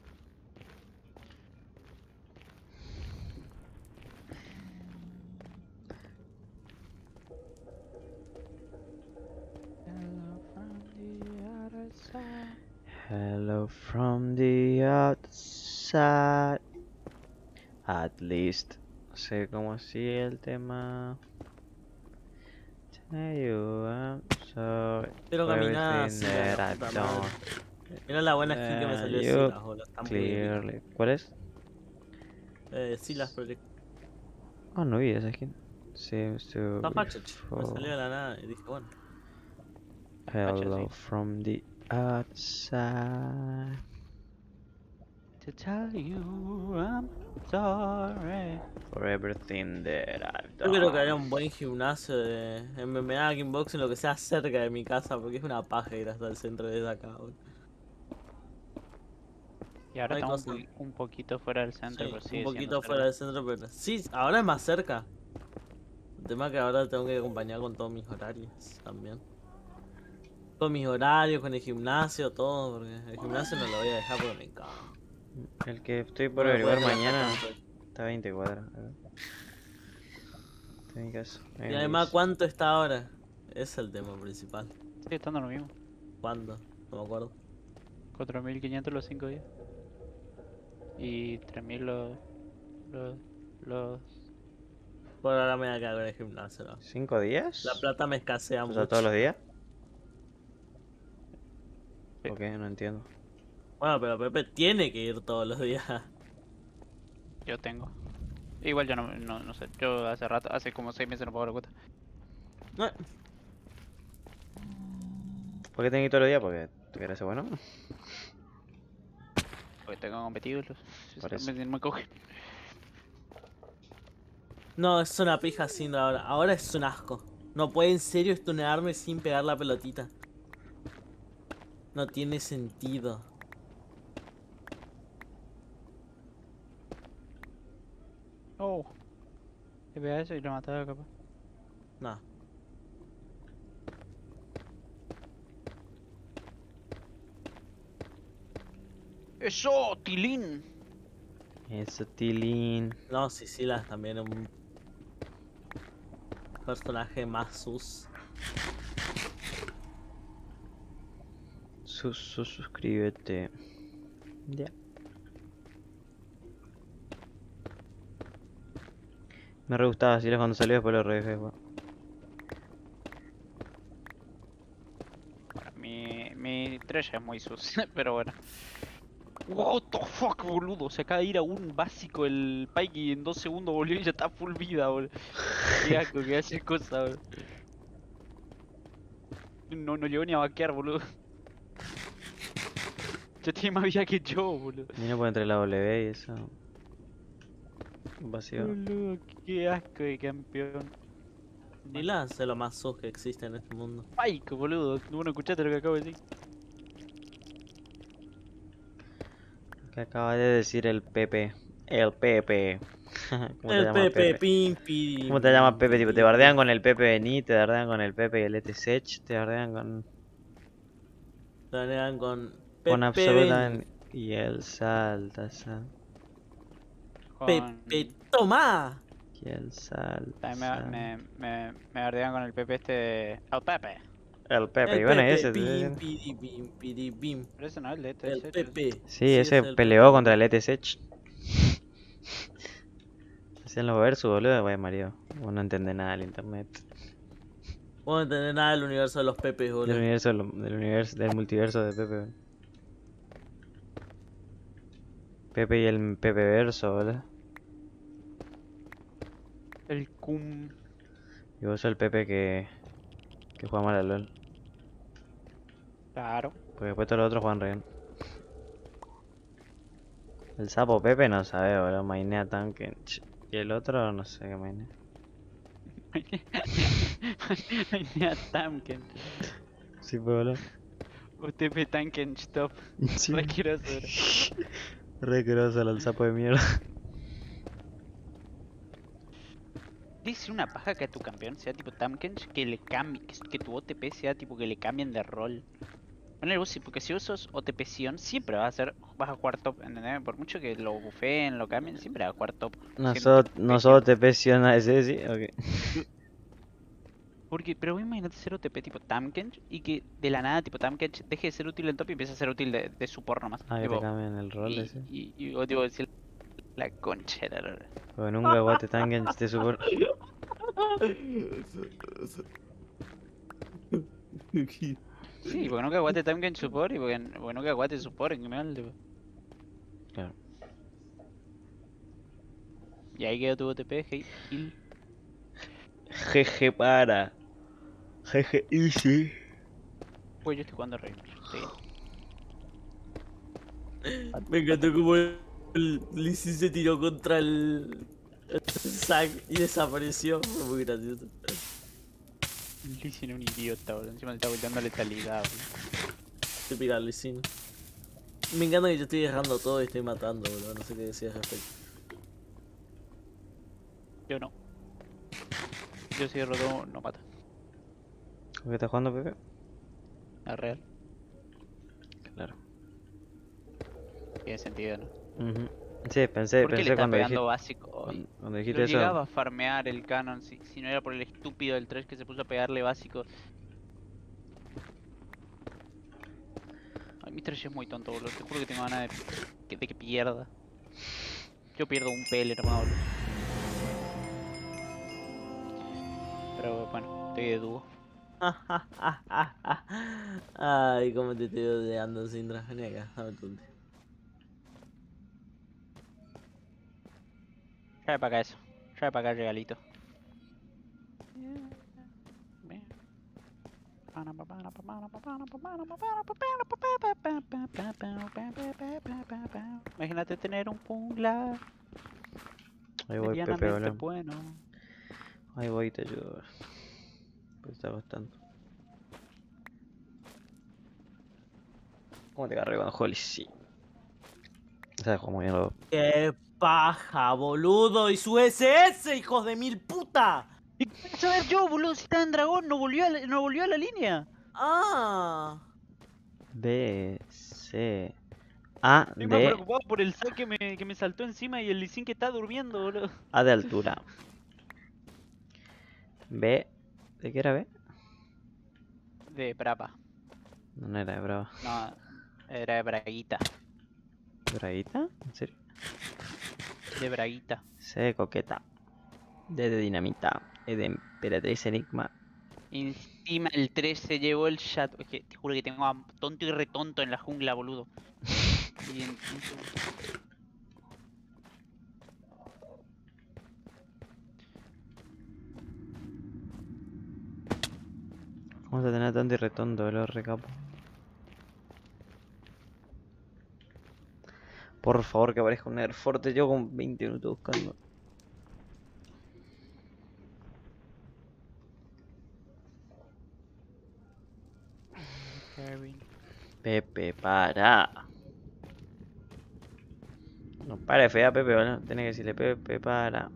Hello from the outside. At least. No sé cómo sigue el tema. Tell you I'm sorry Quiero for caminar everything así, la that I've puta done. madre. Mira la buena skin que me Uh, salió de you Silas, boludo. Está muy bien. clearly. ¿Cuál es? Eh, Silas Project. Ah, no vi esa skin. Seems to Está be facha, che. Me full. salió de la nada y dije, bueno. Hello sí. from the outside. To tell you I'm sorry. For everything that I've Yo creo que haría done. un buen gimnasio de M M A, kickboxing, lo que sea cerca de mi casa, porque es una paja ir hasta el centro de acá, boludo. Y ahora Hay estamos un, cosas. po- un poquito fuera del centro, Sí, pero un sigue poquito siendo fuera cerca. del centro, pero sí, ahora es más cerca. El tema es que ahora tengo que acompañar con todos mis horarios también. Con mis horarios, con el gimnasio, todo, porque el gimnasio no lo voy a dejar porque me encanta. El que estoy No por me averiguar puedo relajar mañana tanto. está a veinte cuadras. A ver. Está en mi casa. Ahí Y me además, dice. ¿cuánto está ahora? Ese es el tema principal. Sigue estando lo mismo. ¿Cuándo? No me acuerdo. cuatro mil quinientos los cinco días. Y tres mil los, los, los... Por ahora me voy a quedar con el gimnasio, ¿no? ¿Cinco días? La plata me escasea O mucho. sea, todos los días. Sí. Ok, no entiendo. Bueno, pero Pepe tiene que ir todos los días. Yo tengo. Igual yo no, no, no sé. Yo hace rato, hace como seis meses no pago la cuota. No, ¿Por qué tengo que ir todos los días? Porque tú quieres ser bueno. Porque tengo competidos. Por eso. Me, me coge. no, es una pija haciendo ahora. Ahora es un asco. No puede en serio stunearme sin pegar la pelotita. No tiene sentido. Oh. Que vea eso y lo mataba capaz. No. ¡Eso, Tilín! Eso, Tilín. No, Sicilas también es un personaje más sus. Sus, sus, suscríbete. Ya. Me re gustaba Silas cuando salió, después lo re dejé de jugar. Bueno, mi, mi estrella es muy sucia, pero bueno. What the fuck, boludo. Se acaba de ir a un básico el Pike y en dos segundos volvió y ya está full vida, boludo. Qué asco que hace cosa, boludo. No, no llegó ni a vaquear, boludo. Ya tiene más vida que yo, boludo. Y no puede entrar la W y eso. Vacío. Boludo, qué asco de campeón. Silas es lo más sus que existe en este mundo. Pike, boludo. Bueno, escuchaste lo que acabo de decir. Que acaba de decir el Pepe. El Pepe. ¿Cómo te El llamas Pepe, Pepe? pim, pim, ¿Cómo te llamas pim, Pepe? Tipo, te pim, bardean pim. con el Pepe Bení, te bardean con el Pepe y el E T Sech, te bardean con. Planean con Con Pepe absoluta. Beni. Y el salta, sal. Con... Pepe, toma. Y el salta. También me, sal. me, me, me bardean con el Pepe este... El Pepe. El Pepe, y El bueno, y Pepe, ese. te estoy pim, diciendo. pidi, bim, pidi, bim. Pero ese no es el de este, El ese, Pepe. Sí, ese es el peleó Pepe. contra el E T Sech. Hacían los versus, boludo, vaya Mario. Vos no entendés nada del internet. Vos no entendés nada del universo de los Pepes, Del boludo. universo, del universo, del multiverso de Pepe. boludo. Pepe y el Pepe verso, boludo. El cum... Y vos sos el Pepe que. que juega mal al LOL. Claro. Porque después todos los otros juegan re bien. El sapo Pepe no sabe, boludo. Mainea tanque. Y el otro no sé qué mainea. Venía Tamken. Sí, pues, boludo. U T P tanken stop. Sí, Re quiero hacer. re grosso el sapo de mierda. Dice una paja que a tu campeón sea tipo Tamkench, que le cambie, que, que tu O T P sea tipo que le cambien de rol. Ponele vos, sí, porque si vos sos O T P Sion, siempre vas a ser, vas a jugar top, ¿entendés? Por mucho que lo bufeen, lo cambien, siempre vas a jugar top. No siendo solo, tipo no P solo Sion. te presiona ese, sí, ok. Porque, pero vos imagínate ser O T P tipo Tamkench y que de la nada tipo Tamkench deje de ser útil en top y empiece a ser útil de, de support nomás. Ah, que te Tipo, cambian el rol y, ese. y, y vos tipo decir la concha de la lora. Porque nunca jugaste Tangen te support. Sí, porque nunca jugaste Tamkench support y porque, porque nunca jugaste support en general, tipo. Claro. Y ahí quedó tu O T P, hey, heal. Jeje para. Jeje easy. Pues yo estoy jugando re. Sí. Me encantó como el Lee Sin se tiró contra el, el Zack y desapareció. Fue muy gracioso. Lee Sin es un idiota, boludo. Encima le está quitando letalidad, boludo. Típica Lee Sin. Me encanta que yo estoy dejando todo y estoy matando, boludo. No sé qué decías al respecto. Yo no. Yo si roto no mata. ¿Con qué estás jugando, Pepe? Es real. Claro. Tiene sentido, ¿no? Ujú. Sí, pensé, ¿Por qué le pensé está cuando pegando dijiste, básico hoy? cuando, cuando Lo dijiste eso. llegaba a farmear el canon si, si no era por el estúpido del tres que se puso a pegarle básico. Ay, mi tres es muy tonto, boludo. Te juro que tengo ganas de que, de que pierda. Yo pierdo un P L hermano, boludo. Pero bueno, estoy de dúo. Ay, cómo te estoy odiando, Sindra. Vení acá, dame tu ulti. Trae para acá eso. Trae para acá el regalito. Imagínate tener un jungla Ahí voy, Pepe, medianamente boludo. bueno. Ahí voy, te ayudo. Pues está costando. ¿Cómo te agarré con Holly? Sí. ¿Sabes cómo bien lo... ¡Qué paja, boludo! ¡Y su S S, hijos de mil puta! ¿Y qué voy a saber yo, boludo? Si está en dragón, no volvió a la, no volvió a la línea. ¡Ah! B, C, A, Estoy más D, preocupado por el saque que me, que me saltó encima y el Lee Sin que está durmiendo, boludo. A de altura. B, ¿de qué era B? De Brava. No, no era de brava. No, era de Braguita. ¿Braguita? ¿En serio? De Braguita. C de coqueta. D de dinamita. E de emperatriz enigma. Encima el tres se llevó el chat. Es que te juro que tengo a tonto y retonto en la jungla, boludo. Y en- Vamos a tener tanto y retonto, lo recapo. Por favor, que aparezca un Nerf fuerte. Yo con veinte minutos buscando. Kevin. Pepe, para. No para de fea, Pepe, ¿vale? Tenés que decirle, Pepe, para.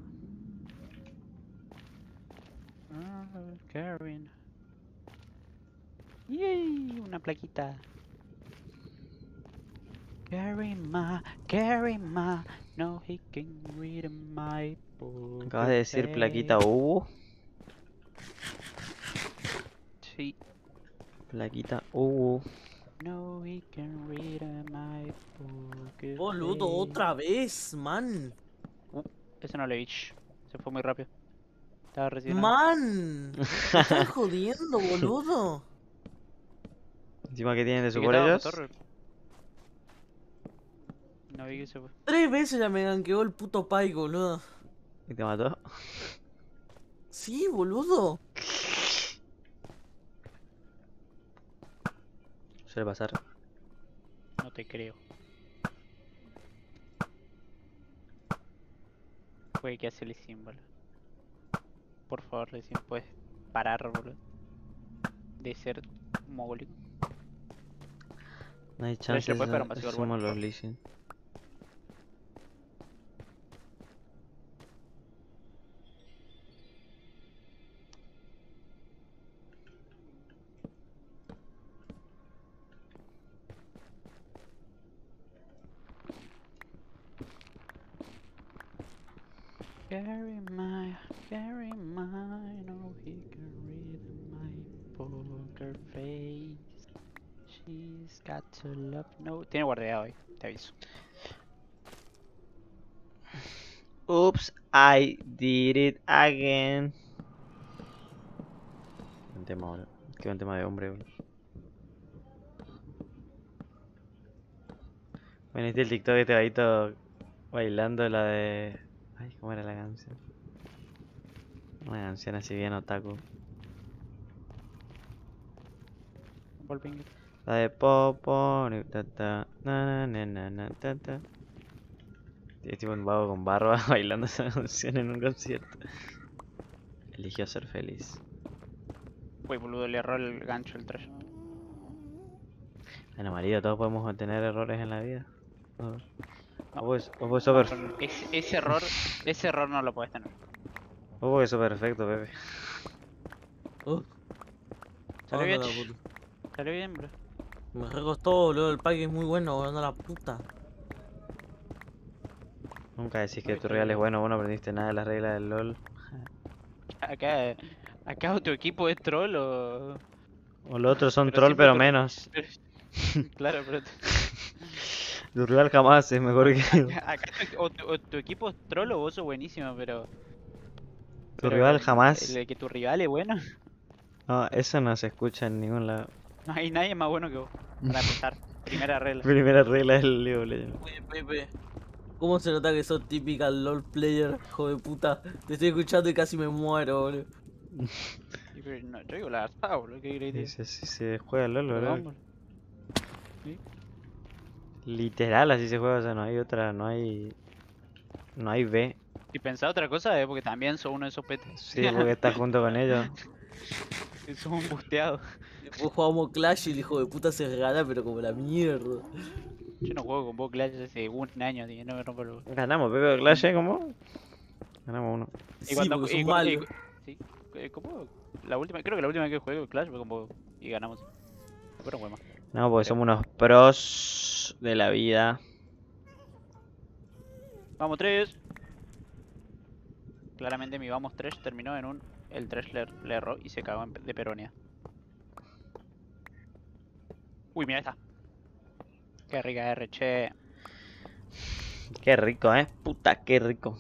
Ah, Kevin. Yay, una plaquita. Carry my, carry my, no he can read my book. Acabas de decir plaquita U. Sí. Plaquita U. No he can read my book. Boludo, otra vez, man. Uh, ese no lo he hecho. Se fue muy rápido. Estaba recién. Man. Me están jodiendo, boludo. Encima que tienen de ¿Sí su que por estaba ellos. motor? No vi que se fue. Tres veces ya me ganqueó el puto Pike, boludo. Y te mató. Sí, boludo. Suele pasar. No te creo. Fue que hace el símbolo. Por favor, recién puedes parar, boludo. De ser mogólico. No hay Trash chance le puede pegar un de pasivo al somos bueno. los Lee Sin. Carry my, carry mine, oh he can read my poker face. She's got to love, no. Tiene guardeado ahí, te aviso. Oops, I did it again. Qué buen tema, boludo. Qué buen tema de hombre, boludo. Bueno, este el TikTok de este gallito bailando la de... Ay, ¿cómo era la canción? Una canción así bien otaku. Volping. La de Popo, ni ta ta, na na na na ta ta. Y es tipo un vago con barba bailando esa canción en un concierto. Eligió ser feliz. Uy, boludo, le erró el gancho el trash. Bueno, marido, todos podemos tener errores en la vida. No. No. Vos, vos, vos sos perf- Con ese, ese error, ese error no lo puedes tener. vos porque sos perfecto, Pepe. Uh, Salió bien, anda la puta. salió bien, bro. Me recostó, boludo. El pack es muy bueno, boludo. Anda la puta. Nunca decís que Uy, tu está rival es bien. bueno, vos no aprendiste nada de las reglas del LOL. Acá, acá tu equipo es troll o... O los otros son Pero troll, siempre pero tu- menos. Claro, pero... Tu rival jamás es mejor que yo. Acá, acá tu, o, tu, o tu equipo es troll o vos sos buenísimo, pero... Tu pero rival el- jamás. El, que tu rival es bueno, No, eso no se escucha en ningún lado. no hay nadie más bueno que vos. Para empezar, primera regla. Primera regla del League of Legends. Oye, Pepe. ¿Cómo se nota que sos típica LOL player, hijo de puta? Te estoy escuchando y casi me muero, boludo. Y, pero no, yo digo la verdad, boludo, ¿qué querés decir? Dice, si se juega LOL, Perdón, boludo. boludo. Literal, así se juega, o sea, no hay otra, no hay. No hay B. Si pensás otra cosa es porque también sos uno de esos petes. Sí, porque estás junto con ellos. Sos un busteado. Después jugamos Clash y el hijo de puta se regala, pero como la mierda. Yo no juego con vos Clash hace un año, tío, no me rompo los... Ganamos, Pepe Clash, ¿eh? ¿Cómo? Ganamos uno. Sí, cuando- porque y son cu- y malos. cu- sí, eh, ¿cómo? La última, creo que la última vez que jugué Clash fue con vos y ganamos. Después no jugué más. No, porque Creo. somos unos pros de la vida. Vamos tres. Claramente mi vamos tres terminó en un... El tres le, le erró y se cagó en- de peronía. Uy, mira esta. Qué rica R, che. Qué rico, ¿eh? Puta, qué rico.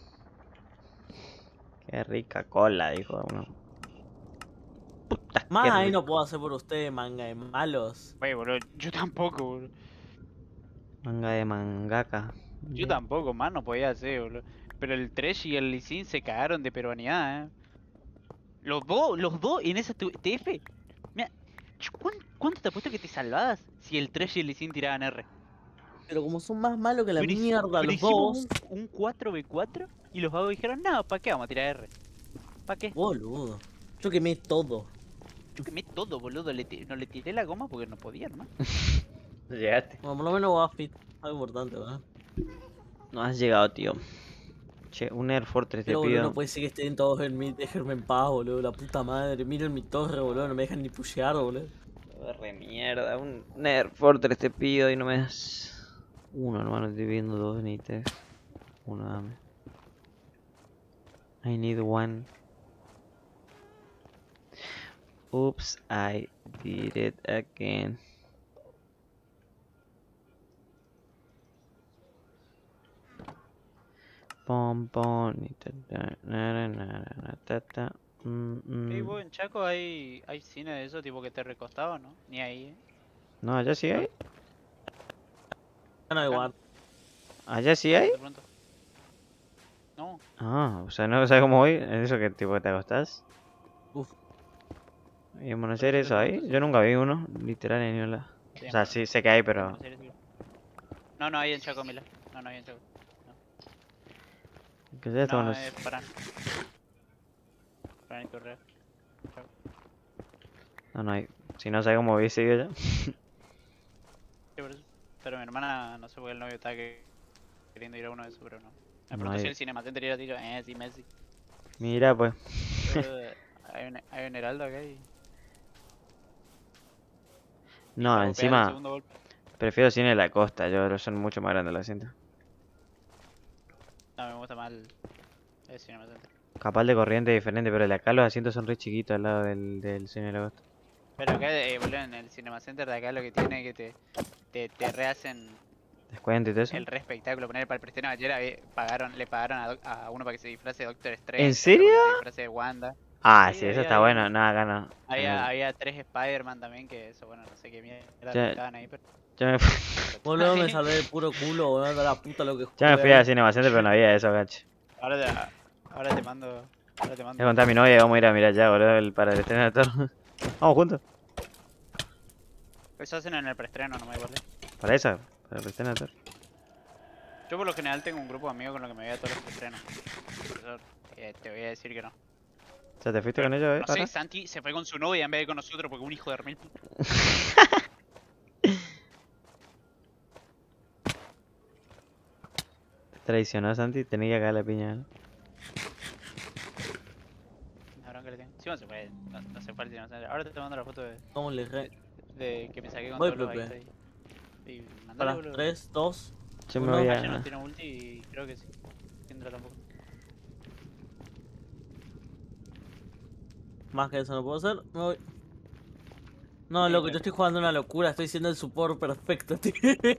Qué rica cola, dijo uno. Puta, qué Más ahí rico. no puedo hacer por ustedes, manga de malos. Wey, boludo, yo tampoco, boludo. Manga de mangaka. Yo tampoco, más no podía hacer, boludo. Pero el Thresh y el Lee Sin se cagaron de peruanidad, eh. Los dos, los dos en esa tu- T F. Mira, yo, ¿cuán- ¿cuánto te apuesto que te salvabas si el Thresh y el Lee Sin tiraban R? Pero como son más malos que la Pero hici- mierda pero los hicimos dos. un, un cuatro v cuatro y los vagos dijeron, no, ¿para qué vamos a tirar R? ¿Para qué? Boludo. Yo quemé todo. Yo quemé todo, boludo. Le ti- no le tiré la goma porque no podía, ¿no? Llegaste. Bueno, por lo menos va fit. Algo importante, ¿verdad? No has llegado, tío. Che, un Air Fortress te Pero boludo, pido. no puede ser que estén todos en mid, déjenme en paz, boludo. La puta madre. Miren mi torre, boludo. No me dejan ni pushear, boludo. Re mierda, un un Air Fortress te pido y no me das. Uno, no, no estoy viendo dos ni tres. Uno, dame. I need one. Oops, I did it again. Pom pom, ni ta ta, na na na na na, ta ta. Mm, Ey, mm. vos en Chaco hay, hay cine de eso, tipo que te recostaba, ¿no? Ni ahí, eh. No, allá sí hay. Ya no igual. Allá sí hay. De pronto. No, Ah, o sea, no sabes cómo voy. ¿Es eso que tipo te acostás? Uf. ¿Y en Buenos Aires eso hay? Yo nunca vi uno, literal en ningún lado. sí, O sea, sí sé que hay, pero. no sé, sí. No, no hay en Chaco, Mila. No, no hay en Chaco. ¿Qué es esto? No, No sé. es para... Para Correa. No, no hay. Si no sé cómo hubiese ido ya. hermana, no sé por qué el novio está que- queriendo ir a uno de esos, pero no. Me No preguntó hay- si el Cinema Center era tiro, eh, sí, Messi. Mira, pues. Eh, hay, un, hay un heraldo acá y... y No, luego pegar el encima segundo golpe. prefiero cine de la costa. Yo son mucho más grandes los asientos. No, me gusta más el, el Cinema Center. Capaz de corriente diferente, pero el de acá los asientos son re chiquitos al lado del, del cine de la costa. Pero acá, eh, boludo, en el Cinema Center de acá lo que tiene es que te, te, te rehacen Descuento y todo eso. el re espectáculo. Poner para el preestreno de ayer había- pagaron, le pagaron a, Doc- a uno para que se disfrace de Doctor Strange. ¿En otro para que serio? se disfrace de Wanda. Ah, Sí, sí, eso había está ahí- bueno. No, acá no. Había, Eh, había tres Spider-Man también, que eso, bueno, no sé qué mierda Ya- estaban ahí, pero... Yo me, Boludo, me saldré de puro culo, boludo. Anda la puta lo que yo me jugué fui ahí. a Cinema Center, pero no había eso, gacho. Ahora te, ahora te mando... Ahora te Voy a mando... contar a mi novia y vamos a ir a mirar ya, boludo, el- para el estreno de Thor. Vamos juntos. Eso hacen en el preestreno, no me igual. Para eso, para el estreno de Thor. Yo por lo general tengo un grupo de amigos con los que me voy a todos los preestrenos. Por eso eh, te voy a decir que no. O sea, ¿te fuiste con ellos, eh? No sé, ahora? Santi se fue con su novia en vez de con nosotros porque un hijo de remil puta. Traicionó, Santi, tenía que cagar la piña, ¿no? La bronca le tengo. Sí, no se fue, no, no se fue al cine, no se- Ahora te mando la foto de, ¿Cómo le re? de que me saqué con Voy, todos los Pepe. ahí. Y mandale, Para boludo. tres, dos. Yo me Uno, voy Ayer no a... tiene ulti y creo que sí. Tendrá tampoco. Más que eso no puedo hacer. Me voy. No, Sí, loco, pero- yo estoy jugando una locura. Estoy siendo el support perfecto, tío.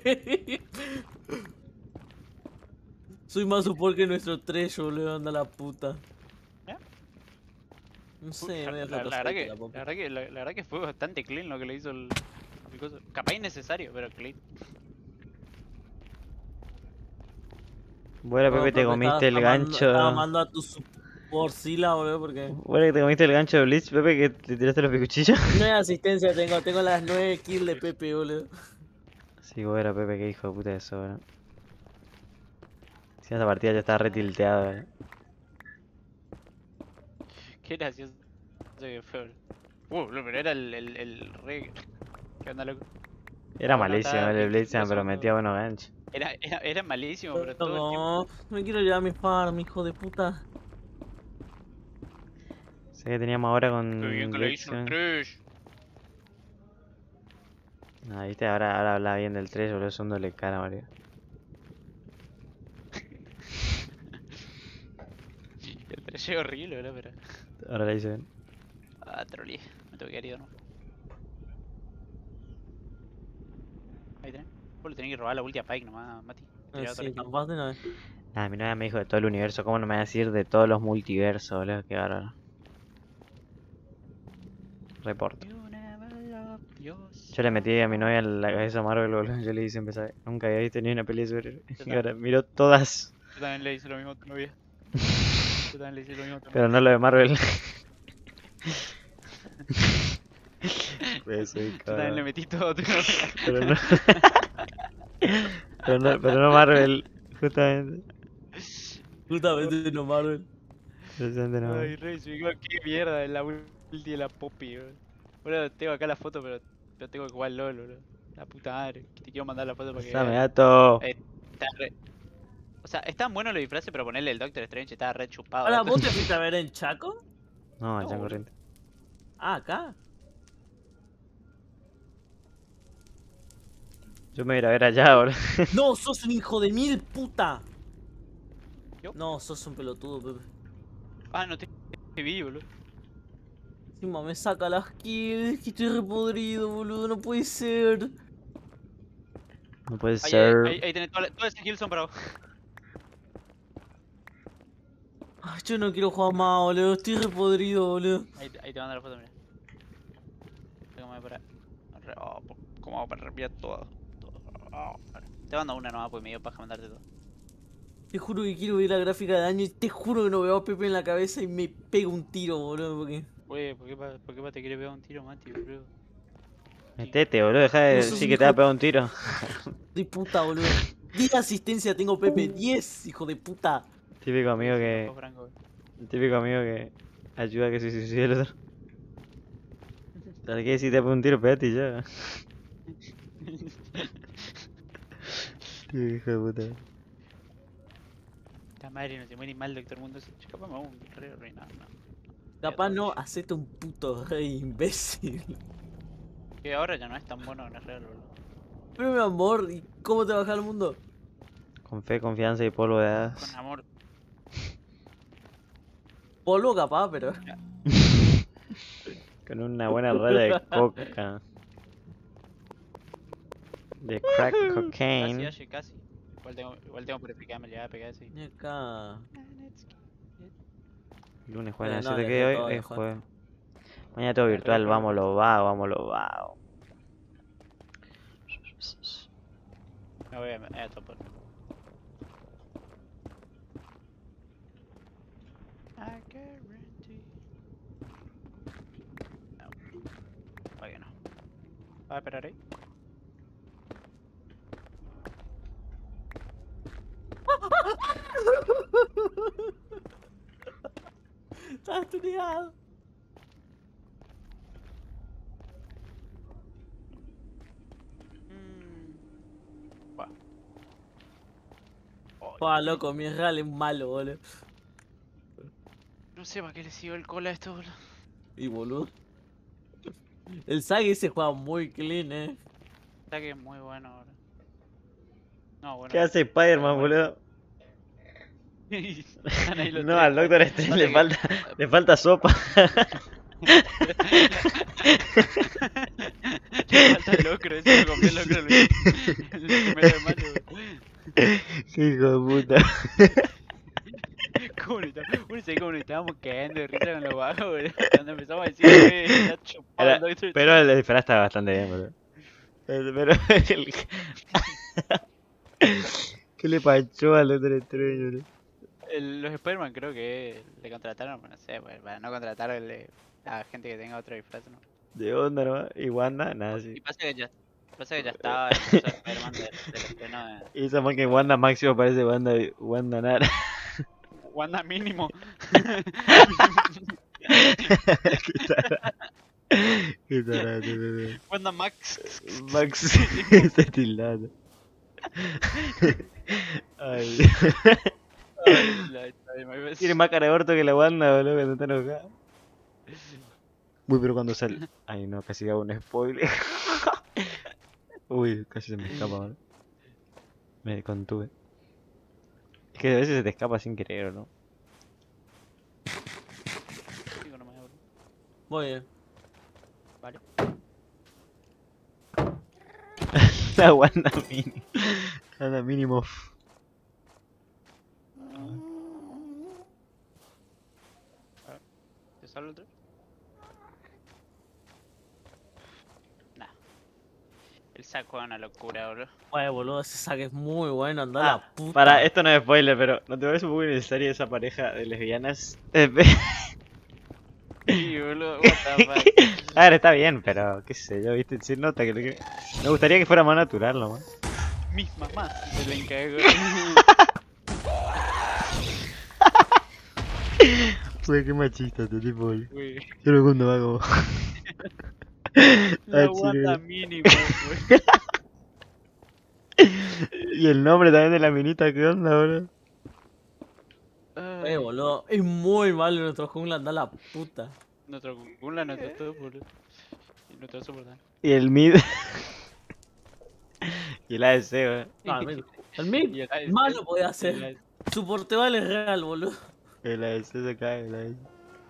Soy más support que nuestro tres, boludo. Anda la puta. ¿Eh? No Uy, sé, la, medio la- la flota verdad que, la la, popa. verdad que, la, la verdad que fue bastante clean lo que le hizo el, el coso. Capaz innecesario, pero clean. Bueno, No, Pepe, te Pepe, comiste el estabas amando- gancho... Estaba amando a tu supporcila, boludo, porque... Bueno, que te comiste el gancho de Blitz, Pepe, que te tiraste los picuchillos. Nueve asistencia tengo, tengo las nueve kills de Pepe, boludo. Sí, bueno, Pepe, qué hijo de puta eso, bro. Si esa partida ya está re tilteado, eh. Qué gracioso que fue, boludo. Uh, boludo, pero era el, el, el re... ¿Qué onda, loco? Era Bueno, malísimo está- el Blitz, eso pero no- metía buenos ganchos. Era, era, era malísimo, pero todo el tiempo... No, me quiero llevar mi farm, hijo de puta. Sé que teníamos ahora con Qué bien que le Blitz, hizo el eh. tres. Ah, viste, ahora, ahora hablaba bien del tres, boludo, es un doble cara, Mario. El tres es horrible, boludo, pero... Ahora le hice bien. Ah, trolí. Me tengo que ir, ¿no? Ahí tenés. Vos le tenés que robar la ulti a Pike nomás, Mati. Eh, Tirá otra Sí, vez. tan fácil no es. Nada, mi novia me dijo de todo el universo, ¿cómo no me va a decir de todos los multiversos, boludo? Qué bárbaro. Reporto. You never loved yourself. Yo le metí a mi novia en la cabeza a Marvel, boludo. Yo le hice empezar. Nunca había visto ni una peli de superhéroes. Y ahora miró todas, Yo también le hice lo mismo a tu novia. Yo también le hice lo mismo a tu novia. pero no lo de Marvel. Pues soy Yo también le cabrón. metí todo a tu novia. Pero no. pero no, pero no Marvel, justamente. Oh. Justamente no Marvel. Justamente no. Ay, rey, se me qué mierda la ulti de la Poppy, boludo. Bueno, tengo acá la foto, pero, pero tengo que jugar LOL, boludo. La puta madre. Que te quiero mandar la foto para que Dame veas. gato. Eh, está re... O sea, están buenos los disfraces, pero ponerle el Doctor Strange estaba re chupado. Ahora, gato. ¿vos te fuiste a ver en Chaco? No, No, ya boludo. corriente. Ah, acá. Yo me voy a ir a ver allá, boludo. No, sos un hijo de mil puta. ¿Yo? No, sos un pelotudo, Pepe. Ah, no te, te vi, boludo. Encima me saca las kills, que estoy repodrido, boludo, no puede ser. No puede Ahí, ahí, ser. ahí, ahí tenés todas las- todas esas kills son para vos. Ay, yo no quiero jugar más, boludo, estoy repodrido, boludo. Ahí, ahí te mando la foto, mira. Déjame para. re- Oh, po- ¿cómo hago para reenviar todo? todo? Oh, vale. Te mando una nomás porque me dio paja mandarte todo. Te juro que quiero ver la gráfica de daño y te juro que no veo a Pepe en la cabeza y me pega un tiro, boludo, porque... Oye, ¿por qué, pa- por qué pa te quiere pegar un tiro, Mati, boludo? Metete, boludo. Deja de No sos decir un que te va a hijo- pegar un tiro. De puta, boludo. diez asistencia tengo, Pepe, diez, hijo de puta. Típico amigo Sí, que. ojo, Franco, boludo. Típico amigo que ayuda a que se suicide el otro. ¿Sabes qué? Si te pega un tiro, pégate y ya. Hijo de puta. La madre no se muere mal, Doctor Mundo. Yo capaz me hago un re reinado, no. Capaz no, hacete un puto rey imbécil. Que ahora ya no es tan bueno en el real, boludo. Pero mi amor, ¿y cómo te baja el mundo? Con fe, confianza y polvo de Con hadas. amor. Polvo capaz, pero... Con una buena raya de coca. De crack Casi, cocaine. Ashi, casi. Igual tengo, igual tengo purificarme, le voy a pegar así. Ni acá... Lunes, jueves, Eh, no, ¿siete dejé qué hoy? todo, Hoy es dejó. jueves. Mañana todo virtual, vámonos, va, vámonos, va. Me voy a, me voy a topar. I guarantee. No. Oye, no. ¿Va a esperar ahí? Estás tuneado. Mm. Va. Oh, Fua, loco, mi real es malo, boludo. no sé para qué le sigo el cola a esto, boludo. Y boludo. El Sagi se juega muy clean, eh. Está que es muy bueno ahora. No, bueno. ¿Qué hace Spider-Man, boludo? Están ahí los No, tres, al Doctor pasa Strange que- le falta, le falta sopa. Le falta el locro, ese lo comió el locro el, el primero de mayo. Qué hijo de puta. ¿Cómo nos estábamos, uno sabe cómo nos estábamos cagando de risa con los bajos, boludo? Cuando empezamos a decir que está chupado Era- el Doctor pero el disfraz está bastante bien, boludo. El- Pero el... ¿Qué le pasó al Doctor Strange, boludo? El- los Spider-Man creo que le contrataron, no sé, pues, para no contratar el- a gente que tenga otro disfraz, ¿no? De onda nomás. Y Wanda, nada, Y sí. pasa que ya, pasa que ya estaba el coso de Spider-Man del, del estreno de Y esa man que Wanda Máximo parece Wanda, Wanda Nara. Wanda mínimo. Qué tarado. Qué tarado, boludo. Wanda Max. Max está tildado. Ay. Ay, la- ay, my best. Tiene más cara de orto que la Wanda, boludo, cuando está enojada. Uy, pero cuando sale. Ay, no, casi hago un spoiler. Uy, casi se me escapa, boludo. Me contuve. Es que a veces se te escapa sin querer, ¿o no? Digo nomás, boludo. Muy bien. Vale. La Wanda mínimo. Wanda mínimo. ¿Te sale otro? Nah. El saco es una locura, boludo. Oye, boludo, ese Sagi es muy bueno, anda Ah, la puta. Para, esto no es spoiler, pero ¿no te parece un poco innecesaria esa pareja de lesbianas? Eh, Sí, boludo, what the fuck. A ver, está bien, pero qué sé yo, viste, se nota que, lo que- me gustaría que fuera más natural nomás. Mis mamás se le encargó. Fue qué machista este tipo, boludo. Güey. Yo lo cuento más como. La Ah, Wanda chile. mínimo, güey. Y el nombre también de la minita, ¿qué onda, boludo? Oye, boludo, es muy malo nuestro jungla, anda la puta. Nuestro Gunla, nuestro todo, boludo. Y nuestro soportal. Y el mid. Y el A D C, boludo. No, el mid, el Y mid el A D C, malo podía y el ser. A D C. Su porteval es real, boludo. El A D C se cae, el A D C.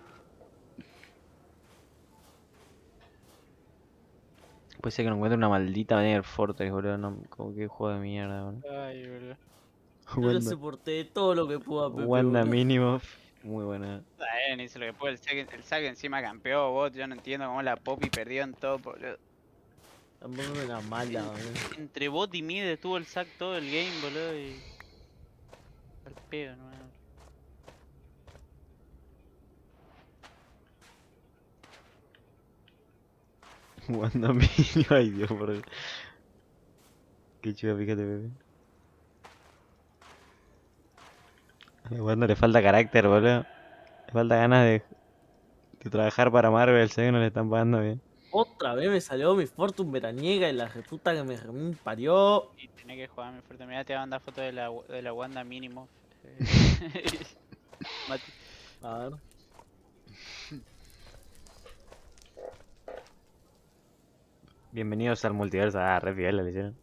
Puede ser que no encuentre una maldita manera del Fortress, boludo. No, como que juego de mierda, boludo. Ay, boludo. Yo le Wanda, soporté todo lo que pudo a Pepe, Wanda boludo. mínimo. Muy buena. Está bien, hizo lo que puede. El saque, el saque encima campeó, bot. Yo no entiendo cómo la Poppy perdió en todo, boludo. Tampoco era mala, boludo. Entre bot y mid estuvo el sack todo el game, boludo. Y. Al pedo, no. Wanda mínimo. Ay, Dios, por Dios. Qué chido, fíjate, bebé. A Wanda le falta carácter, boludo. Le falta ganas de, de trabajar para Marvel, sé que no le están pagando bien. Otra vez me salió mi Fortune veraniega y la reputa que me remil parió. Y tenés que jugar mi fuerte. Mirá, te voy a mandar foto de la, de la Wanda mínimo. Eh, Mati. A ver. Bienvenidos al multiverso. Ah, re piola le hicieron.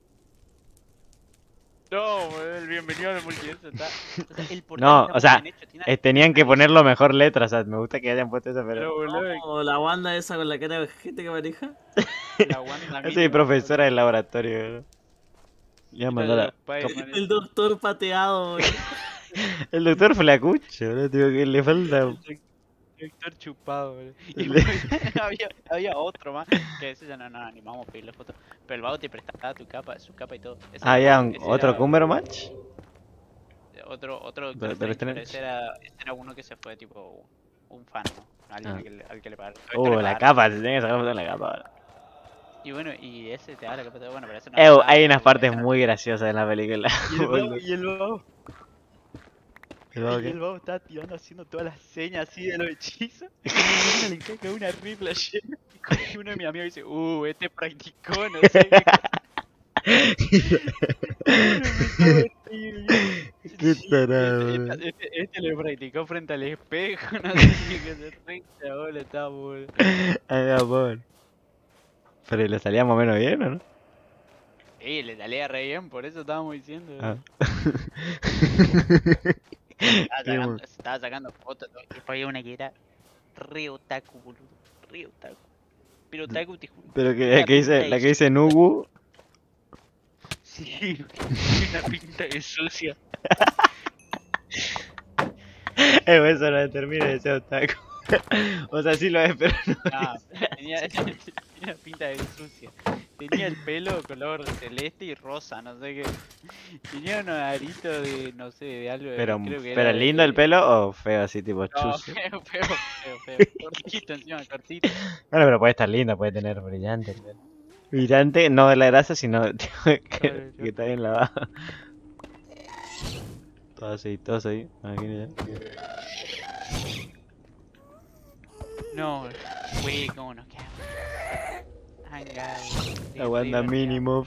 No, boludo, el bienvenido al multiverso está. O sea, el portal No, está o muy sea, bien hecho, tiene Eh, tenían que ponerlo mejor letra, o sea, me gusta que hayan puesto eso, pero, pero... boludo, Oh, la Wanda esa con la cara de gente que maneja. la Wanda Esa es mínimo. profesora del laboratorio, boludo. Ya boludo. mandó Era la... de Spider-Man, El doctor pateado, boludo. El doctor Flacucho, boludo, tío, que le falta... el doctor chupado, boludo. Y Le- había, había otro más que ese ya no, no animamos a pedirle foto. Pero el vago te prestaba tu capa, su capa y todo. Ese Ah, era- ya, un- ese otro era Cumberbatch. Otro, otro De- Doctor de Strange, Strange. pero ese era, ese era uno que se fue tipo un fan, ¿no? Alguien Ah. al, que le, al que le pagaron. Esto Uh, le la pagaron. capa, se tiene que sacar foto de la capa, boludo. Y bueno, y ese te da la capa de bueno, pero eso no Eh, lo daba, hay unas porque partes ese no- muy graciosas en la película. Y el boludo. vago, y el vago, ¿El vago y qué? el vago estaba tirando haciendo todas las señas así de los hechizos. Y a uno le encaja una rifla llena. Y como que uno de mis amigos dice, uh, este practicó, no sé qué. Qué tarado, Este, boludo. este, este, este le practicó frente al espejo, no sé qué, que se risa, boludo, estaba boludo. Haga por. Pero ¿le salía más o menos bien o no? Sí, le salía re bien, por eso estábamos diciendo. Ah. Estaba Qué sacando, bu- se estaba sacando fotos, todo, y después había una que era re otaku, boludo, re otaku. Pero otaku te juro. Pero que, una la que dice, pinta la de que dice Nubu, Sí, una pinta de sucia. eh, eso no determina de ser otaku. O sea, sí lo es, pero no. No, tenía, tenía una pinta de sucia. Tenía el pelo color celeste y rosa, no sé qué. Tenía unos aritos de, no sé, de algo. de- Pero, creo que pero era de- lindo el pelo o feo así, tipo No, chuzo. feo, feo, feo, feo. Cortito encima, cortito. Bueno, pero puede estar lindo, puede tener brillante. el pelo. Brillante, no de la grasa, sino tipo, que, Claro, que está bien lavado. Todo aceitoso ahí. Imagínate. No, güey, cómo nos quedamos. Hangados. La Wanda mínimo.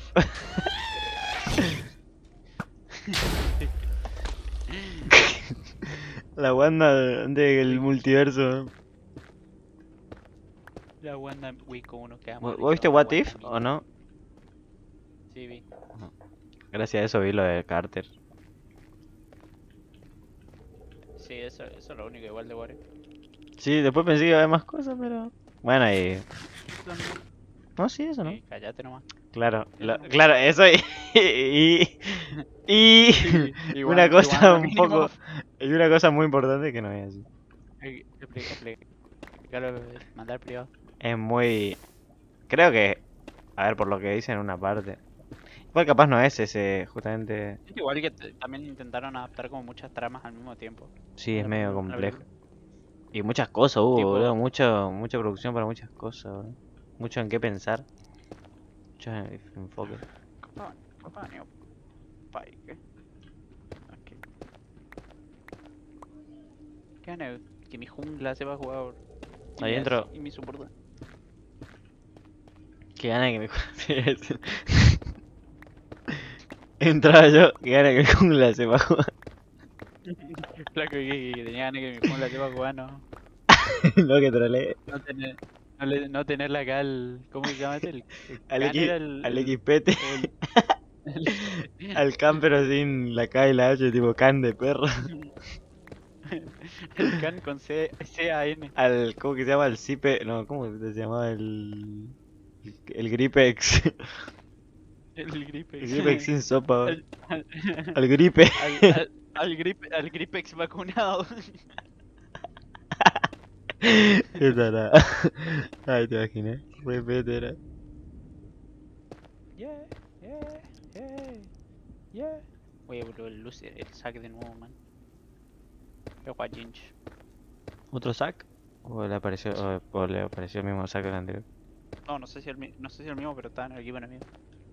La Wanda del multiverso. La Wanda, güey, cómo nos quedamos. ¿Vos vos viste arriba, What Wanda If mínimo. o no? Sí, vi. Gracias a eso vi lo de Carter. Sí, eso, eso es lo único igual de What If. Sí, después pensé que iba a haber más cosas, pero... Bueno, y... No, sí, eso, ¿no? Sí, cállate nomás. Claro, Eso lo- no. claro, eso y... Y... y Sí, y una Wanda- y cosa Wanda un mínimo. poco... Y una cosa muy importante que no voy a decir. Explica, explica. Explícalo, mandar privado. Es muy... Creo que... A ver, por lo que dicen en una parte... Igual capaz no es ese, justamente... Es igual que t- también intentaron adaptar como muchas tramas al mismo tiempo. Sí, es La- medio la complejo. película. Y muchas cosas hubo, Tipo- boludo. Mucho, mucha producción para muchas cosas, boludo. Mucho en qué pensar. Mucho en- enfoque. Capaz, capaz, ni pai, ¿qué? Ok. ¿Qué gana? Que mi jungla se va a jugar. y Ahí mi entro. as- Y mi soporte. Que gana que me... Sí, eso. Entraba yo, que gana que el jungla se va a jugar. Flaco, que, que tenía ganas que mi jungla se va a jugar, no. No, que trolee. No tener, no, le- no tenerle acá al. ¿Cómo se llama este? El, el Al, Khan X, era el- al el- Xpete, el- el- al Can pero sin la K y la H, tipo Can de perro. El Khan con C, C-A-N. Al, ¿cómo que se llama? El Cipe, no, ¿cómo se llamaba? El... El Gripex. El Gripex. El Gripex sin sopa. Al, al, Al Gripe. al, al, al, grip, al Gripex vacunado. Qué tarada. Ay, te imaginé. Repete era. Yeah, yeah, yeah, yeah. Voy a volver el, luce- el saque de nuevo, man. Qué guay, Jinch. ¿Otro sac? ¿O le apareció, o, o le apareció el mismo sac que el anterior? No, no sé si el, mi- no sé si el mismo, pero está en el equipo enemigo.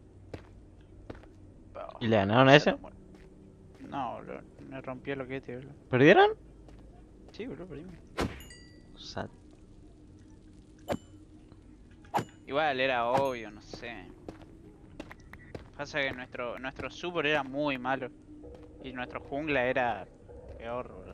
¿Y le ganaron a ese? No, bro, me rompió lo que este, bro. ¿Perdieron? Sí, bro, perdimos. Sad. Igual era obvio, no sé. Pasa que nuestro, nuestro support era muy malo. Y nuestro jungla era peor, bro.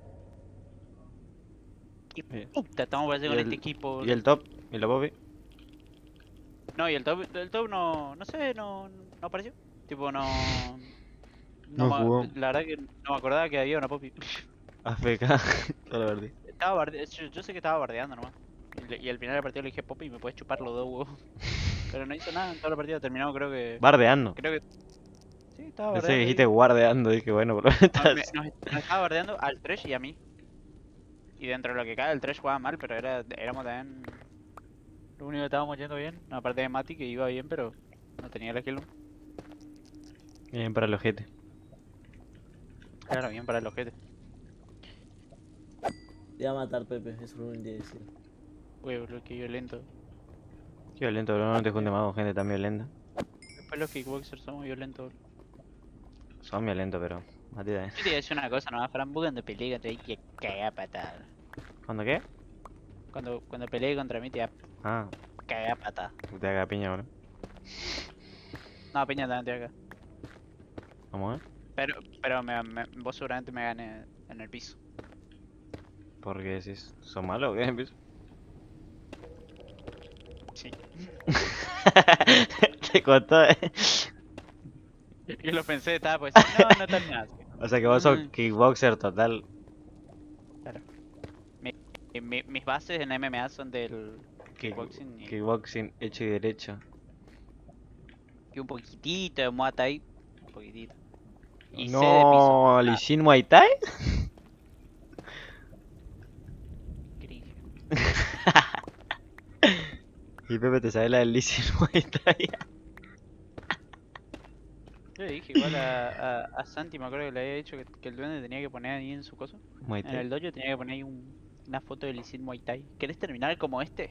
¿Qué Bien. puta estamos para hacer ¿Y con el- este equipo, ¿Y bro? el top? ¿Y la Poppy? No, y el top, el top no, no sé, no, no apareció. Tipo, no... No me- jugó. La verdad que no me acordaba que había una Poppy. A F K. Toda la verdad. Estaba barde... yo, yo sé que estaba bardeando nomás. Y, le- y al final del partido le dije Poppy y me puedes chupar los dos huevos. Pero no hizo nada en toda la partida, terminó creo que... Bardeando. Creo que... Sí, estaba Pensé que bardeando dijiste ahí. guardeando. Dije, bueno, por lo menos No, me- estás. nos, nos estaba bardeando al Thresh y a mí. Y dentro de lo que cae, el Thresh jugaba mal, pero era, éramos también... Lo único que estábamos yendo bien, aparte de Mati que iba bien, pero no tenía la kill. Bien para el ojete. Claro, bien para el ojete. Te iba a matar Pepe, eso es lo único que quería decir. Uy, boludo, qué violento. Qué violento, bro. No te juntes más con gente tan violenta. Después los kickboxers somos violentos. boludo. Son violentos, pero. A ti también. Yo te voy a decir una cosa, nomás, Fran, vos cuando peleé contra mí te caga patada. ¿Cuándo qué? Cuando, cuando peleé contra mí te Ah, caga patada. que te haga piña, bro. No, piña también te acá. Vamos, eh. Pero, pero me, me- vos seguramente me gané en el piso. ¿Por qué decís? ¿Son malos o qué? Empiezo. Sí. Te contó, eh. Yo lo pensé, estaba pues no, no tan nada. O sea que vos sos Mm. kickboxer total. Mi- mi- mis bases en M M A son del Kick- kickboxing y, Kickboxing hecho y derecho. y un poquitito de Muay Thai. Un poquitito. Y sé de piso. No, Ah, Lee Sin Muay Thai. cringe. Y Pepe te sabe la del Lee Sin Muay Thai. Yo le dije igual a, a, a Santi, me acuerdo que le había dicho que, que el duende tenía que poner ahí en su coso. Muay En Thai. el dojo tenía que poner ahí un- una foto de Lee Sin Muay Thai. ¿Querés terminar como este?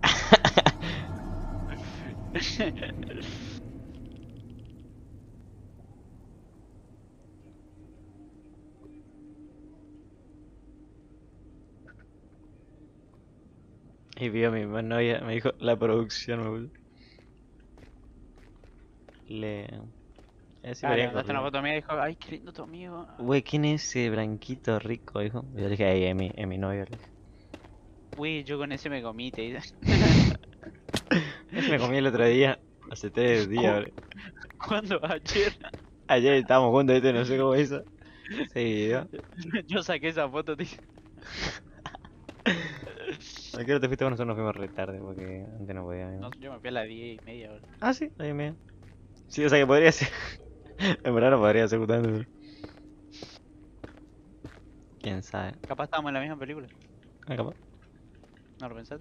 Y vio a mi novia, me dijo la producción, me puso. Le. Ese Ah, le vería mandaste una correr. foto mía y dijo, ay, qué lindo tu amigo. Güey, ¿quién es ese blanquito rico? Dijo. Y yo le dije, ay, es mi, es mi novio. Le dije. Uy, yo con ese me comí, te dice. Ese me comí el otro día. Hace tres días, bro. ¿Cuándo? Ayer. Ayer estábamos juntos, ¿viste? No sé cómo hizo. Ese video. Yo saqué esa foto, te dice. ¿A qué hora te fuiste? Bueno, nosotros nos fuimos re tarde porque antes no podíamos. No, yo me fui a las diez y media, boludo. Ah, sí, ahí media. Sí, o sea que podría ser. En verdad no podría ser justamente. Quién sabe. Capaz estábamos en la misma película. Ah, capaz. ¿No lo pensaste?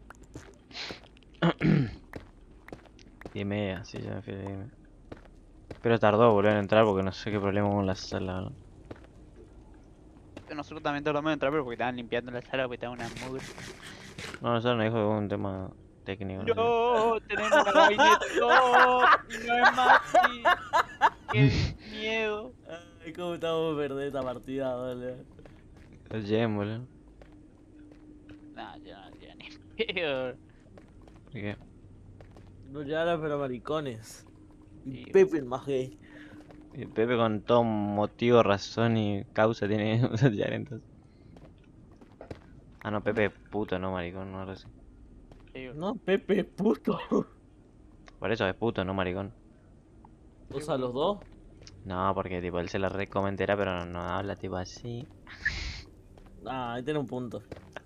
Diez y media, sí, ya me fui a las diez y media. Pero tardó volver a entrar porque no sé qué problema hubo en la sala. ¿no? Nosotros también tardamos en entrar, pero porque estaban limpiando la sala porque estaba una mugre. No, nosotros nos dijo que hubo un tema técnico. no sé. No, tenemos una gabinete top y no es Maxi. Qué miedo. Ay, cómo estamos a perder esta partida, boludo. El Gem, boludo. No, ya, ya ni peor. ¿Por qué? No lloran pero maricones. Y Sí. Pepe el más gay. Y Pepe con todo motivo, razón y causa tiene que odiar entonces. Ah, no, Pepe es puto, no maricón, no lo sé. Sí, boludo. No, Pepe es puto. Por eso es puto, no maricón. O sea, los dos. No, porque tipo él se la recomentera, pero no, no habla tipo así. Ah, ahí tiene un punto.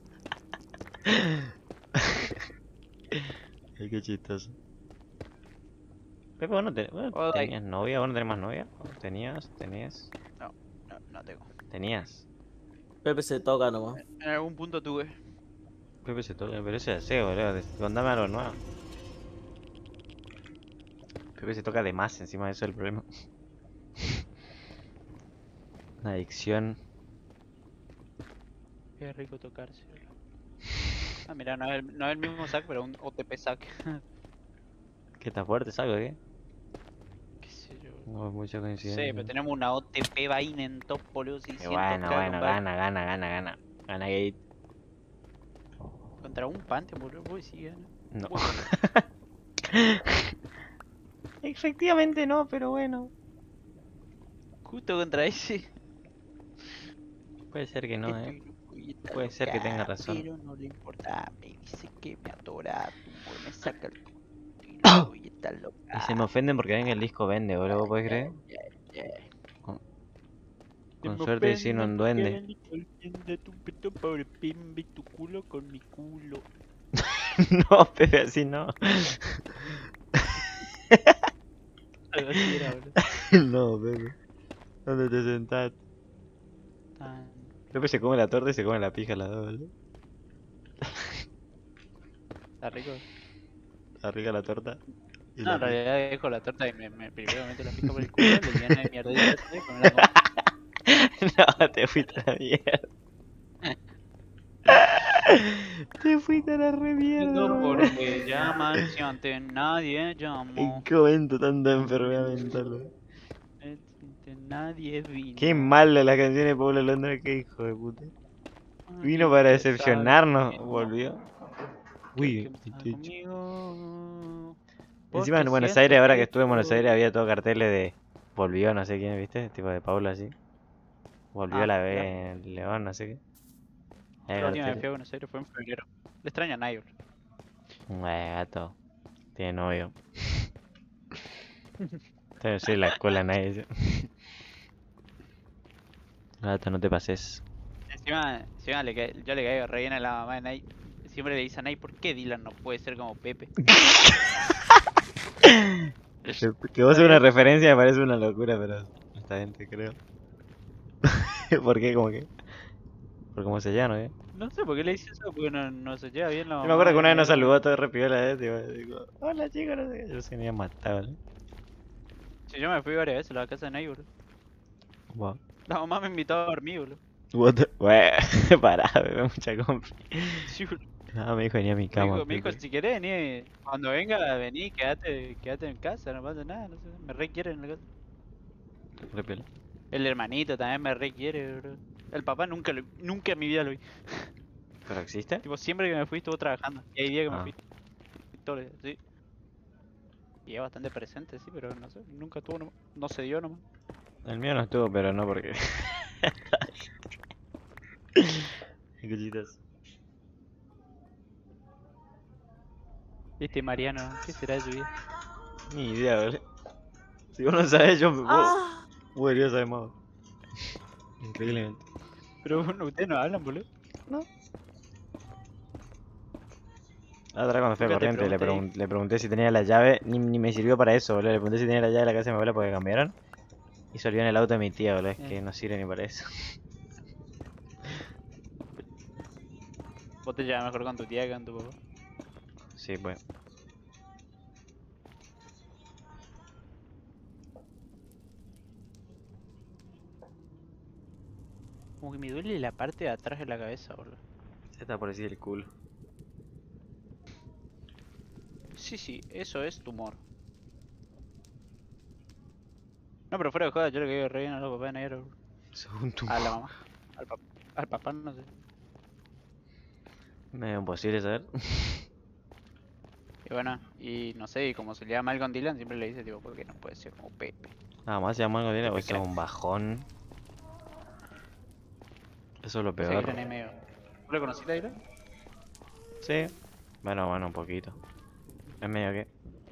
Ay, qué chistoso. Pepe, vos no te- vos Oh, like- tenías novia, vos no tenés más novia. ¿O tenías, tenías, No, no tengo. tenías. Pepe se toca nomás. En algún punto tuve. Pepe se toca, pero ese es así, boludo. Contame algo nuevo. Pepe se toca de más encima de eso es el problema. Una adicción. Qué rico tocarse. boludo. Ah, mira, no es el, no es el mismo sac, pero un O T P sac. ¿Qué está fuerte, saco, qué? Qué sé yo. No, mucha Sí, coincidencia. pero tenemos una O T P vaina en top, boludo. Y seiscientos bueno, K bueno, con gana, gana, gana, gana. Gana Gate. Contra un Pantheon, boludo. Uy, sí, gana. No. Bueno, Efectivamente no, pero bueno. justo contra ese. Puede ser que no, Estoy eh. loco y está Puede ser que tenga loca, razón. pero no le importa. Me dice que me atora, tumbo, me saca el culo. Estoy loco y está loca. Y se me ofenden porque ven que el disco vende, boludo, ¿vos podés creer? Con, con suerte hicieron un duende. De tu pito pobre pimbi, tu culo con mi culo. No, Pepe, así no. Algo así era, boludo. No, Pepe. ¿Dónde te sentás? Tan- Pepe se come la torta y se come la pija las dos, boludo. Está rico. Arriba la torta. Y No, la en pija. realidad dejo la torta y me, me primero me meto la pija por el culo, le lleno de mierda y después me la como. No, te fuiste a la mierda. Te fuiste a la re mierda, No boludo. porque llaman si antes nadie ¿En llamó. qué momento tanta enfermedad mental, boludo? Antes nadie vino. Qué malo las canciones de Pablo Londra, qué hijo de puta. Vino Nadie para sabe decepcionarnos, que no, volvió. que Uy, el que mi está techo. conmigo. Encima en Porque Buenos siento Aires, ahora que que estuve en Buenos todo- Aires, había todo carteles de volvió, no sé quién, ¿viste? Tipo de Paula así. Volvió Ah, la mirá. B en León, no sé qué. Hay La última vez que fui a carteles. Buenos Aires fue en febrero. Le extraño a nadie, bro. Eh, gato. Tiene novio. Entonces soy la cola nadie. dice. Gato, no te pases. Encima, encima le ca- yo le caigo re bien a la mamá de Nay. Siempre le dice a Nay, ¿por qué Dylan no puede ser como Pepe? Que vos seas una referencia me parece una locura, pero está bien, te creo. ¿Por qué? ¿Cómo que? ¿Por cómo se llama, eh? No sé por qué le dice eso, porque no, no se lleva bien la Yo mamá. me acuerdo que de una vez nos Nay, saludó todo re piola, eh. Tipo, digo, hola chicos, no sé qué. Yo sé que me iba a matar, ¿no? Sí, yo me fui varias veces a la casa de Nay, bro. Wow. La mamá me invitó a dormir, bro. What the... Bueno, pará, bebé, mucha confi. Sí, bro. No, me dijo venía a mi Me cama. dijo, me dijo, Pepe. si querés venir, cuando venga, vení, quédate, quédate en casa, no pasa nada, no sé, me re quiere en la casa. Re piola. El hermanito también me re quiere, bro. El papá nunca lo, nunca en mi vida lo vi. ¿Pero existe? Tipo, siempre que me fui estuvo trabajando. Y hay días que me Ah. fui. Todos los días, sí. Y es bastante presente, sí, pero no sé, nunca estuvo nomás. No se dio nomás. El mío no estuvo, pero no porque... Cuchitas. Este Mariano, ¿qué será de su vida? Ni idea, boludo. Si vos no sabés, yo... Vos, ¡Ah! vos deberías saber más. Increíblemente. Pero bueno, ustedes no hablan, boludo. La otra vez cuando fui a Nunca te Corrientes le, pregunté ahí. pregun- le pregunté si tenía la llave, ni, ni me sirvió para eso, boludo. Le pregunté si tenía la llave de la casa de mi abuela porque cambiaron. Y se olvidó en el auto de mi tía, boludo. Es Eh. que no sirve ni para eso. Vos te llevas mejor con tu tía que con tu papá. Sí, pues. Como que me duele la parte de atrás de la cabeza, boludo. Está por decir el culo. Sí, sí, eso es tumor. No, pero fuera de joda, yo le caigo re bien a los papás de negro, bro. Según tu... A la mamá. Al, pap al papá no sé. Medio imposible saber. Y bueno, y no sé, y como se le da mal con Dylan, siempre le dice, tipo, porque no puede ser como Pepe. Nada más se llama algo tiene, Pepe pues eso es crack. un bajón. Eso es lo Ese peor. Dylan es medio... ¿Vos lo conociste, Dylan? Sí. Bueno, bueno, un poquito. Es medio que.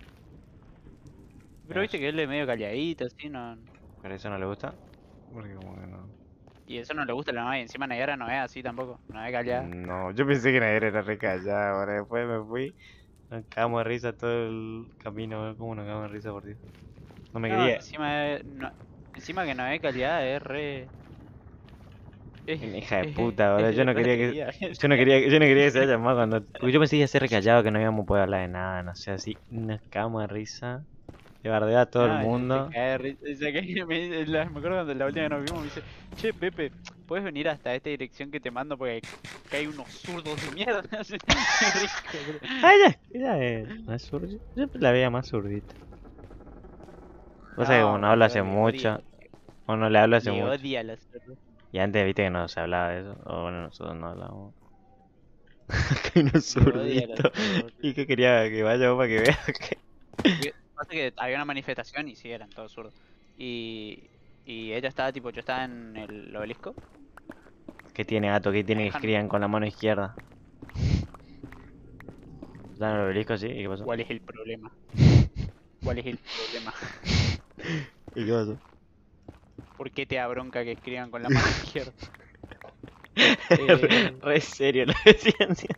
Pero viste Eso. que él es medio calladito, así, no... ¿Pero eso no le gusta? Porque como que no. Y eso no le gusta a la mamá, y encima Nayara no es así tampoco, no es callada. No, yo pensé que Nader era re callada, ahora después me fui. Nos cagamos de risa todo el camino, boludo. ¿Cómo nos cagamos de risa por Dios? No me No, quería. encima, es- no, encima que no es callada, es re... Es, Una hija de es- puta, boludo. es Yo no re quería que. atrevida. Yo no quería, yo no quería que se vaya más cuando. Porque yo pensé que iba a ser recallado, que no íbamos a poder hablar de nada, no sé, así. Nos cagamos de risa. Le bardea a todo No, el se mundo. cae de ri- se cae- me, dice- la- me acuerdo cuando la última vez nos vimos, me dice, che Pepe, ¿puedes venir hasta esta dirección que te mando? Porque acá hay unos zurdos de mierda. Así, qué rico, bro. Ah, ella, ella es. No es zurda. Yo siempre la veía más zurdita. Pasa que como no No, habla le hace odia, mucho, o no le hablo hace le mucho. odia a los zurdos. Y antes viste que no se hablaba de eso. O bueno, nosotros no hablábamos. Uno Odia a los zurdito. zurdos. ¿Y qué quería que vaya vos para que vea que... Porque pasa que había una manifestación y sí, eran todos zurdos. Y, y ella estaba tipo, yo estaba en el obelisco. ¿Qué tiene gato? ¿Qué tiene que Dejan- escriban con la mano izquierda? ¿Dan el obelisco así? ¿Y qué pasó? ¿Cuál es el problema? ¿Cuál es el problema? ¿Y qué pasó? ¿Por qué te da bronca que escriban con la mano izquierda? re, Eh, re serio lo decían. Sí.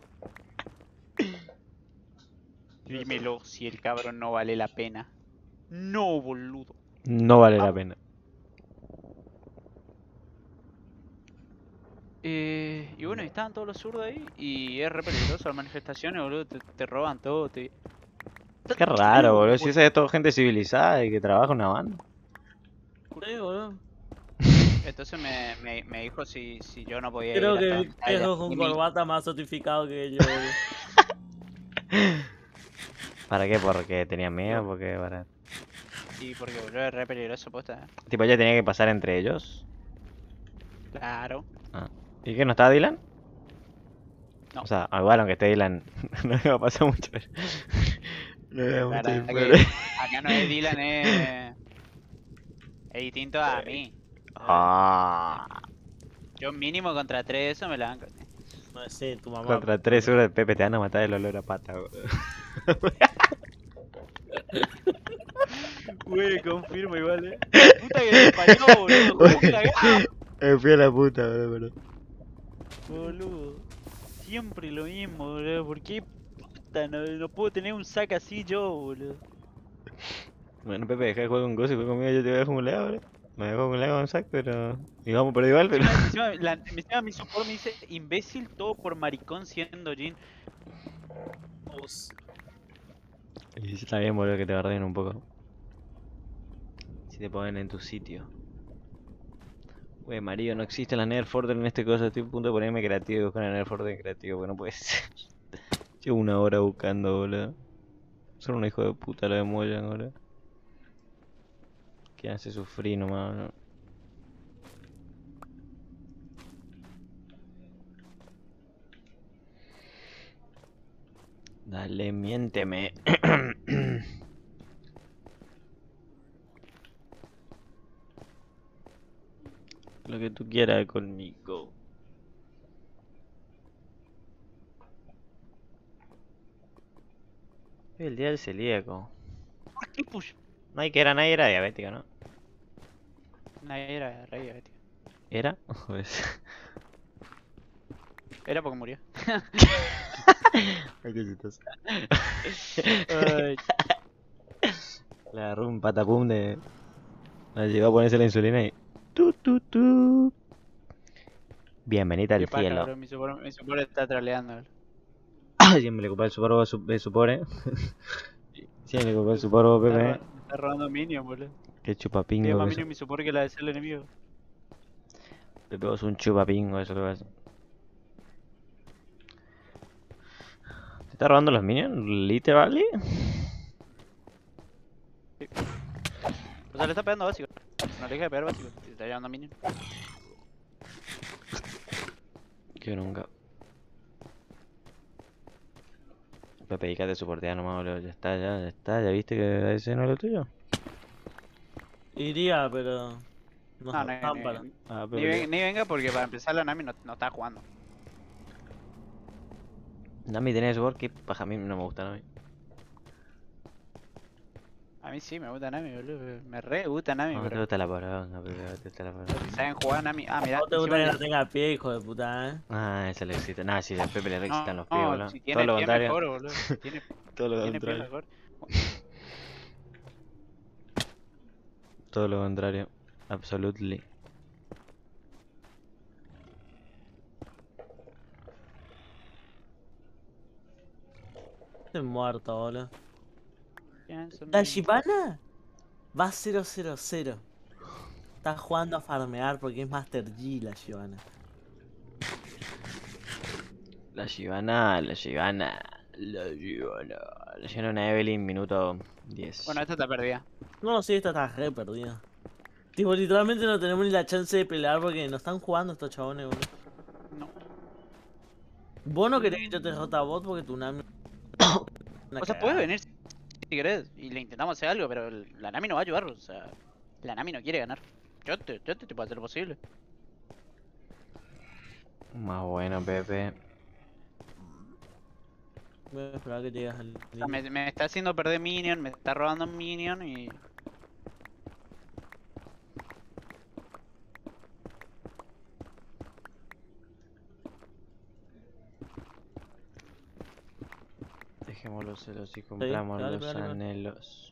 dímelo si el cabrón no vale la pena. No, boludo. No vale la pena. Eh, y bueno, estaban todos los zurdos ahí y es re peligroso las manifestaciones, boludo. Te, te roban todo. Te... Qué raro, boludo. Si esa es toda gente civilizada y que trabaja en una banda. Sí, boludo. Entonces me, me, me dijo si, si yo no podía Creo ir que hasta vi donde está ella. viejos con Y mi- corbata más certificado que yo, boludo. ¿Para qué? ¿Porque tenía miedo? Porque para... Sí, porque boludo es re peligroso, posta. Tipo, ella tenía que pasar entre ellos. Claro. Ah. ¿Y qué? ¿No estaba Dylan? No. O sea, igual aunque esté Dylan, no me va a pasar mucho. No me va La mucho verdad disparar. que acá no es Dylan, es, es distinto a mí. Ah. Yo mínimo contra tres eso me la banco. No sé, tu mamá. Contra tres horas de Pepe te van a matar el olor a pata, boludo. Güey, confirmo igual, eh. Puta que me parió, boludo. ¿Cómo cagado? Me fui a la puta, boludo. Boludo. Siempre lo mismo, boludo. ¿Por qué puta no, no puedo tener un sack así yo, boludo? Bueno, Pepe, deja de jugar con cosas y juega conmigo, yo te voy a acumular, boludo. Me dejo acumular con un sack, pero... Y vamos por igual, pero... Encima, encima, la, encima mi support me dice imbécil todo por maricón siendo Jin. Y sí, está bien, boludo, que te guarden un poco. Si te ponen en tu sitio. Güey, Mario, no existe la Nerf Order en este cosa. Estoy a punto de ponerme creativo y buscar la Nerf Order creativo, porque no puede ser. Llevo una hora buscando, boludo. Son un hijo de puta lo de Moyan, boludo. Que hace sufrir nomás, boludo. Dale, miénteme. Lo que tú quieras conmigo. El día del celíaco. ¿Por qué push? No hay que era, nadie era diabético, ¿no? Nadie era re diabético. ¿Era? Pues... Era porque murió. Ay, qué chistoso. Ay, Le agarró un patapum de... La llevó a ponerse la insulina y... Tu, tu, tu. Bienvenida qué al paja, cielo. bro. Mi support, mi support está troleando, bro. Siempre le culpa el supor de su, de su pobre. Siempre le culpa el supor Me está, Pepe. ro- me está robando minion, boludo. Qué Tiene chupapingo más que minion eso. mi support que la de ser el enemigo. Pepe vos un chupapingo, eso que vas. ¿Te está robando los minions? ¿Literally? O sea, le está pegando básico. No le deja de pegar básico. Se está llevando minion. Que nunca. Pepe, dedícate a soportear nomás, boludo. Ya está, ya, ya está. ¿Ya viste que ese no es lo tuyo? Iría, pero. No, No, no, están ni, para. ni, Ah, ni ven- ni venga porque para empezar la Nami no, no está jugando. Nami tenía support que paja, a mí no me gusta Nami. A mí sí me gusta Nami, boludo. Me re gusta Nami, No te pero gusta la poronga, Pepe, no te gusta la los poronga. que saben jugar Nami. Ah, mirá. No te gusta encima que le- no tenga pie, hijo de puta, eh. Ah, ese le excita. Nah, sí, a Pepe le re No, excitan los pies, no, boludo. si Todo tiene lo pie contrario. mejor, boludo. Tiene, Todo lo tiene pie contrario. mejor. Todo lo contrario. Absolutely. Estoy muerto, boludo. Pienso en La mí. Shyvana va cero cero cero. Está jugando a farmear porque es Master G la Shyvana. La Shyvana, la Shyvana, la Shyvana. La Shyvana Evelyn, minuto diez. Bueno, esta está perdida. No, sí, esta está re perdida. Tipo, literalmente no tenemos ni la chance de pelear porque no están jugando estos chabones, boludo. No. Vos no querés que yo te derrota a vos porque tu Nami. Una O sea, cagada. puedes venir si querés y le intentamos hacer algo, pero el- la Nami no va a ayudar, o sea, la Nami no quiere ganar. Yo te, yo te, te puedo hacer lo posible. Más bueno, Pepe. Voy a esperar que llegues al. O sea, me, me está haciendo perder minion, me está robando minion y... Dejemos los celos y cumplamos dale, los dale, dale. anhelos.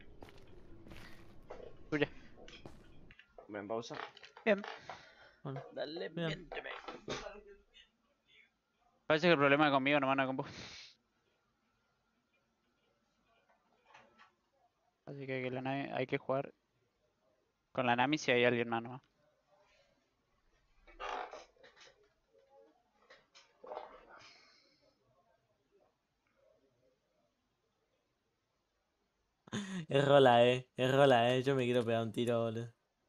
Tuya. Ven, pausa. Bien. Bueno, Dale, Bien. miénteme. Parece que el problema es conmigo, no van con vos. Así que, que la Nami, hay que jugar con la Nami si hay alguien más, ¿no? es rola, eh. Es rola, eh. Yo me quiero pegar un tiro, boludo.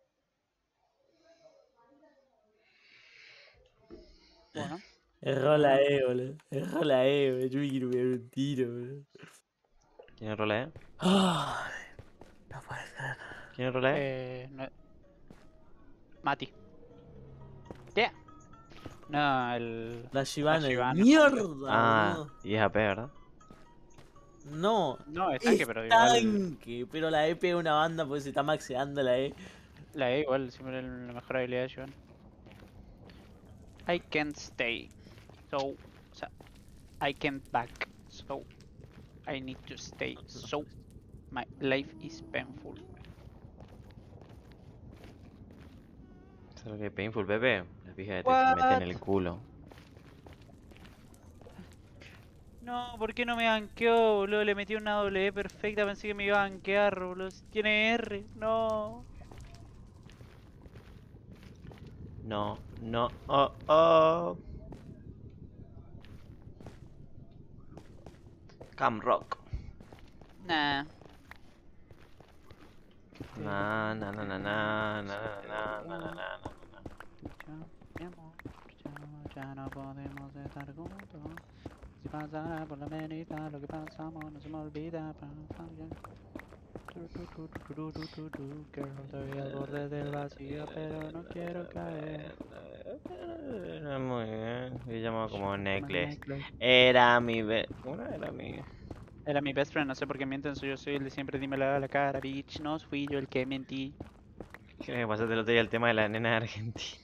Bueno. Es rola, eh, boludo. Es rola, eh, boludo. Yo me quiero pegar un tiro, boludo. ¿Quién rola, eh? Ay, no puede ser. ¿Quién rola, eh? Eh, no... Mati. Yeah. No, el... La Shivana de Shyvana. mierda, Ah, boludo. y es A P, ¿verdad? No, No, es tanque, es pero igual... tanque, pero la E pega una banda porque se está maxeando la E. La E igual siempre es la mejor habilidad de Shyvana. I can't stay. So... O sea... I can't back. So... I need to stay. So... My life is painful. ¿Sabes lo que es painful, Pepe? La pija que te What? mete en el culo. No, ¿por qué no me banqueó, boludo? Le metí una W perfecta, pensé que me iba a banquear, boludo. Tiene R, no. No, no, oh, oh. Cam Rock. Nah. Na, na, na, na, na, na, na, na, na, na, na. Ya, mi amor, ya, ya no podemos estar juntos. Si pasara por la avenida, lo que pasamos no se me olvida. Pa, pa, ya. Tu, tu, tu, tu, tu, tu, tu, tu, girl, estoy al borde del vacío, pero no quiero caer. Era muy bien. Se llamaba como Necklace. Necklace. Era mi be... Una era mi... Era mi best friend, no sé por qué mienten, soy yo soy el de siempre, dímelo a la cara, bitch. No fui yo el que mentí. Creo que pasaste el otro día el tema de la nena de Argentina.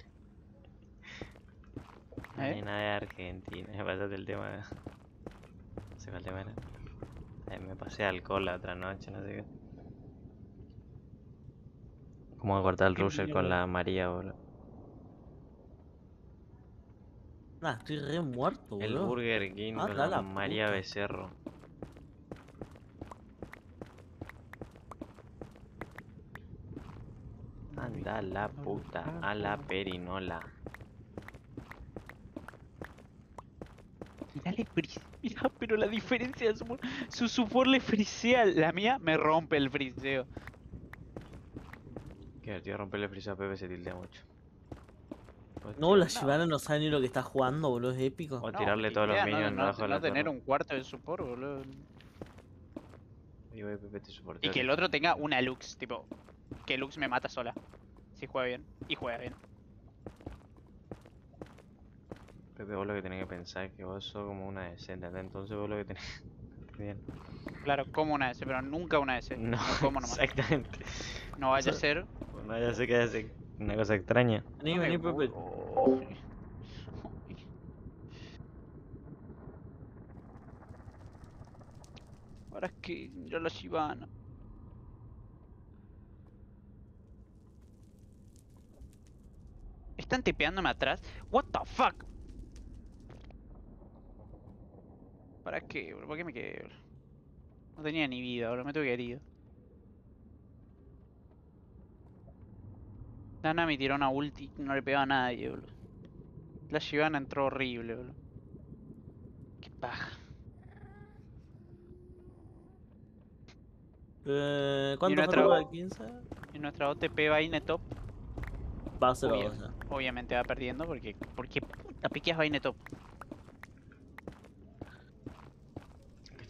La ¿Eh? nena de Argentina. Me pasaste el tema de... No sé cuál tema era. Eh, me pasé alcohol la otra noche, no sé qué. Cómo cortar el ¿Qué rusher con mierda? la María, boludo. Ah, estoy re muerto, El boludo. Burger King Ah, con da la la María puta. Becerro. Anda la puta a la perinola. Mirale, fris- mira, pero la diferencia de su, su support le frisea, la mía me rompe el friseo. Qué divertido romperle el friso a Pepe, se tiltea mucho. O No, la tirar- Shivana no sabe ni lo que está jugando, boludo. Es épico. O No, tirarle ni todos los idea, minions no, abajo no, de la no tener torre. un cuarto de support, boludo. Y voy, Pepe, te soporteo. Y que el otro tenga una Lux, tipo, que Lux me mata sola. Si juega bien, y juega bien. Pepe, vos lo que tenés que pensar es que vos sos como una decente, ¿entendés? Entonces vos lo que tenés... Bien. Claro, como una S, pero nunca una S. No, No como nomás. exactamente. No vaya a So- ser. No, ya sé que hace una cosa extraña. Vení, No me vení, Pepe. gu- Ahora es que yo la Shivana. Están tipeándome atrás. What the fuck? ¿Para qué, bro? ¿Por qué me quedé, bro? No tenía ni vida, bro. Me tuve que herido. Nana me tiró una ulti, no le pegaba a nadie, bro. La Shivana entró horrible, bro. Qué paja. Eh, ¿Cuánto nuestra- falta para quince? Y nuestra O T P Vayne top, Va a ser Obvio. dos ya. obviamente va perdiendo porque. Porque puta piqueas Vayne top.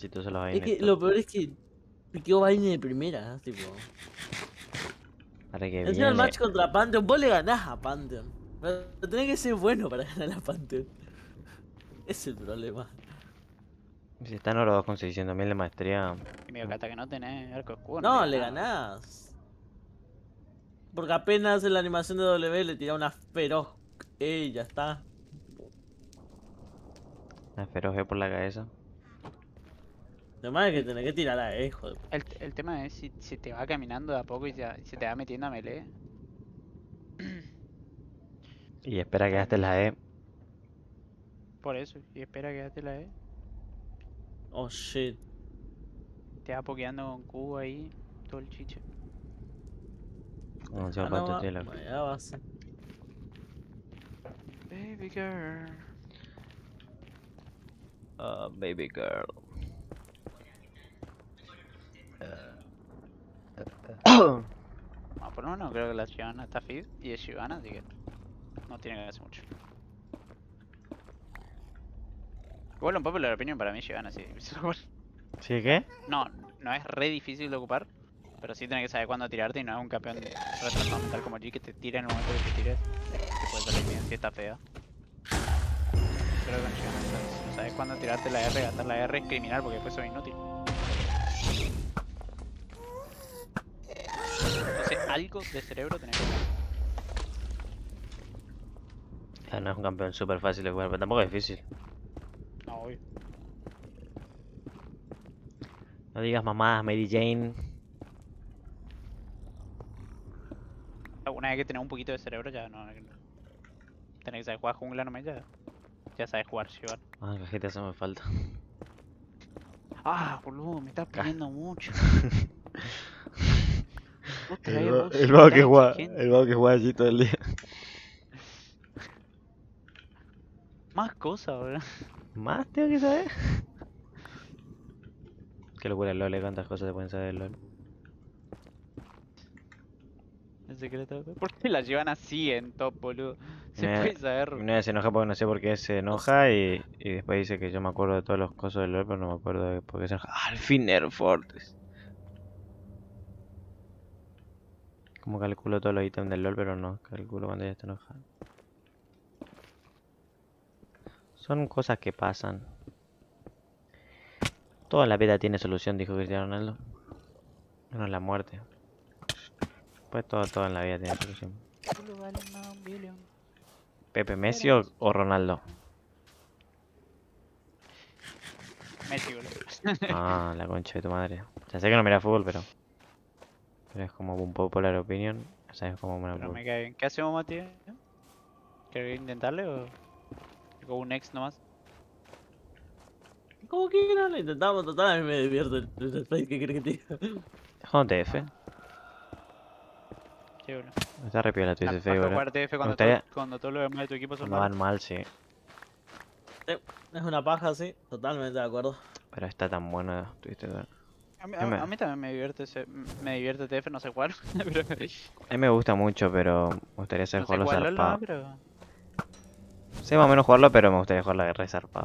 Exitoso los Es que vainetos. lo peor es que me quedó vaina de primera, tipo. Para que Encima bien el le- match contra Pantheon, vos le ganás a Pantheon. Pero tenés que ser bueno para ganar a Pantheon. Ese es el problema. Si están oro dos con seiscientos mil de maestría. Y medio que hasta que no tenés arco escudo. No, le ganás. ganás. Porque apenas en la animación de W le tira una feroz E y ya está. Una feroz E por la cabeza. Además es que tenés que tirar a E, hijo de... El, el tema es si, si te va caminando de a poco y ya- y se te va metiendo a melee. Y espera que gastes la E. Por eso. Y espera que date la E. Oh shit. Te va pokeando con Q ahí. Todo el chiche. No sé Ah, no, cuánto va- tiene la. bueno, ya va a ser. Baby girl. Ah, baby girl. Bueno, por lo menos creo que la Shyvana está feed y es Shyvana, así que no tiene que hacer mucho. Igual un popular opinion para mí Shyvana sí. ¿Sí qué? No, no es re difícil de ocupar, pero sí tenés que saber cuándo tirarte y no es un campeón retrasado mental como G que te tira en el momento que te tires. Que puede salir bien si está fea. Creo que con Shyvana si no sabes cuándo tirarte la R, gastar la R es criminal porque después eso es inútil. Entonces algo de cerebro tenés que hacer. Ah, no es un campeón súper fácil de jugar, pero tampoco es difícil. No, obvio. No digas mamá, Mary Jane. Una vez que tenés un poquito de cerebro ya no... no- Tenés que saber jugar jungla nomás ya. Ya sabes jugar Shyvana. Ah, cajita, eso me falta. Ah, boludo, me estás poniendo mucho. Otra El, vez va- vos el sos vago tan que juega, exigente. el vago que juega allí todo el día. Más cosas, boludo. ¿Más tengo que saber? Qué locura el LOL, ¿eh? Cuántas cosas se pueden saber del LOL. El secreto. ¿Por qué la llevan así en top, boludo? Se Me- puede saber. Mi novia se enoja porque no sé por qué se enoja y, y después dice que yo me acuerdo de todos los cosas del LOL, pero no me acuerdo de por qué se enoja. ¡Ah, al fin Nerf Fortress! Como calculo todos los ítems del LOL, pero no calculo cuando ella está enojada. Son cosas que pasan. Todo en la vida tiene solución, dijo Cristiano Ronaldo. Menos la muerte. Pues todo, todo en la vida tiene solución. Boludo, vale más un billón. ¿Pepe Messi o, o Ronaldo? Messi, boludo. Ah, la concha de tu madre. Ya sé que no mira fútbol, pero... Pero es como un popular opinion. O sea, es como una... Pero me cae bien. ¿Qué hacemos, Matías? ¿Querés intentarle o...? Con un ex nomás. ¿Cómo que no? Lo intentamos total, a mí me divierte el, el play, ¿qué crees que te diga? Juego T F. Sí, boludo. Está re piola tu La T F, paja boludo. jugar T F cuando, gustaría- todo, cuando todos los demás de tu equipo son Cuando van malos. mal, sí. Es una paja, sí, totalmente de acuerdo. Pero está tan bueno, tuviste que ver. A mí, Yo me- a, a mí también me divierte ese, me divierte T F, no sé jugar. pero, A mí me gusta mucho, pero me gustaría hacer no sé jugarlo jugar LOL, no, zarpado. pero... Sé más o menos jugarlo, pero me gustaría jugarlo re zarpado.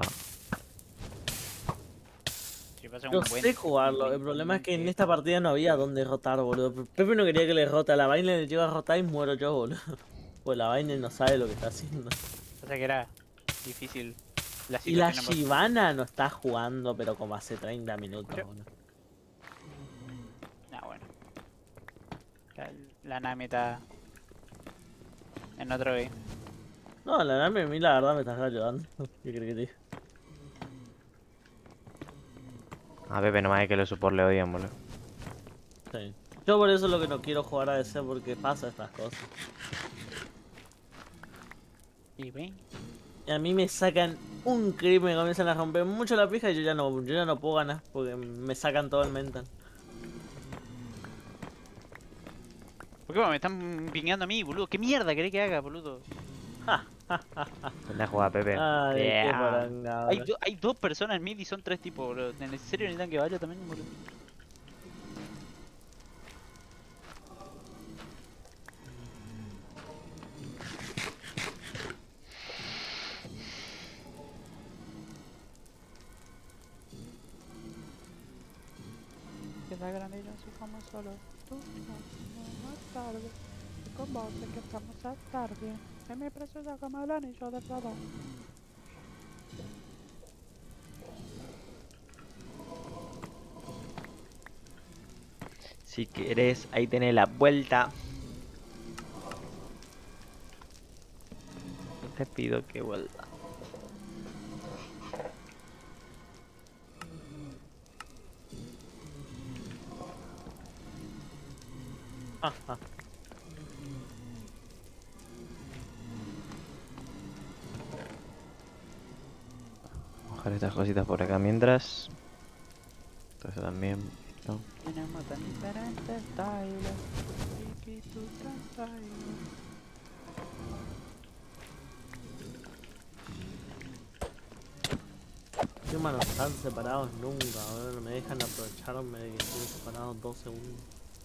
Si fuese un Yo buen- sé jugarlo, el problema es que en esta partida no había dónde rotar, boludo. Pepe no quería que le rota, la vaina le lleva a rotar y muero yo, boludo. Pues la vaina no sabe lo que está haciendo. O sea que era difícil la Y la situación. en Shyvana no está jugando, pero como hace treinta minutos, Sí. boludo. Ah, bueno. La, la Nami está en otro game. No, la Nami a mí la verdad me está ayudando. ¿Qué crees que te diga? A Pepe nomás es que los support le odian, boludo. Sí. Yo por eso es lo que no quiero jugar a D C porque pasa estas cosas. Y ven. Y a mí me sacan un creep, me comienzan a romper mucho la pija y yo ya no, yo ya no puedo ganar porque me sacan todo el mental. ¿Por qué me están pingueando a mí, boludo? ¿Qué mierda querés que haga, boludo? Anda a jugar, Pepe. Ay, qué Yeah. parangada. Hay, do- hay dos personas en mid y son tres tipos, boludo. ¿En serio necesitan que vaya también, boludo? La grande y yo soy como solo tú, no, no, más tarde. Y con vos sé que estamos a estar bien. En mi preciosa como el anillo de Plata. Si querés, ahí tenés la vuelta. Te pido que vuelva. Ajá. Mojar estas cositas por acá mientras. Entonces también. ¿No? Tenemos tan diferentes styles. Y tú tan styles. Qué manos están separados nunca, boludo. No me dejan aprovecharme de que estén separados dos segundos.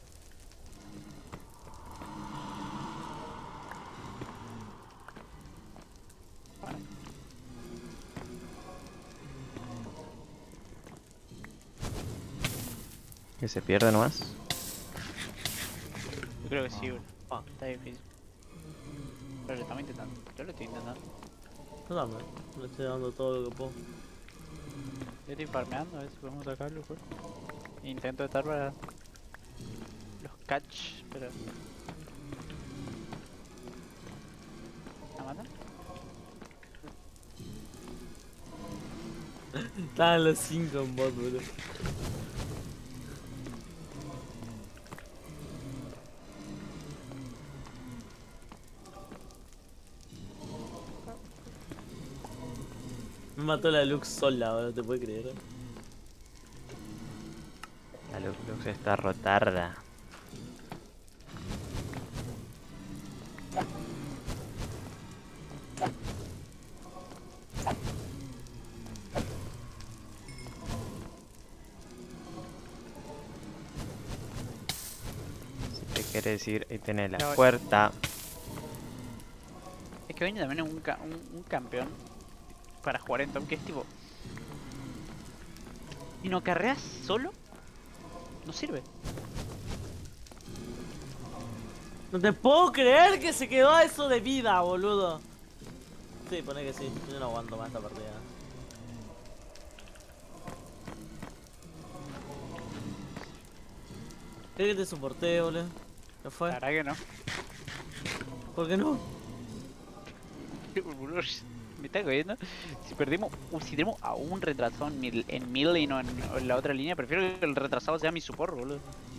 Que se pierde nomás. Yo creo que sí, bro. Ah. Está difícil. Pero lo estamos intentando. Yo lo estoy intentando. Yo también, le estoy dando todo lo que puedo. Yo estoy farmeando, a ver si podemos sacarlo, pues. Intento estar para los catch, pero... ¿La matan? Estaban los cinco en bot, boludo. Me mató la Lux sola, boludo, ¿te puedes creer? La Lux Lux está rotarda. Si te quieres ir, ahí tenés la Ya voy. puerta. Es que viene también un, ca un, un campeón para jugar en top que es tipo... ¿Y no carreas solo? No sirve. No te puedo creer que se quedó a eso de vida, boludo. Sí, pone que sí, yo no aguanto más esta partida. ¿Querés que te soporte, boludo? ¿No fue? La verdad que no. ¿Por qué no? Boludo, me está cogiendo. Si perdemos, uh, si tenemos a un retrasado en mid, en mid lane o en, o en la otra línea, prefiero que el retrasado sea mi support, boludo.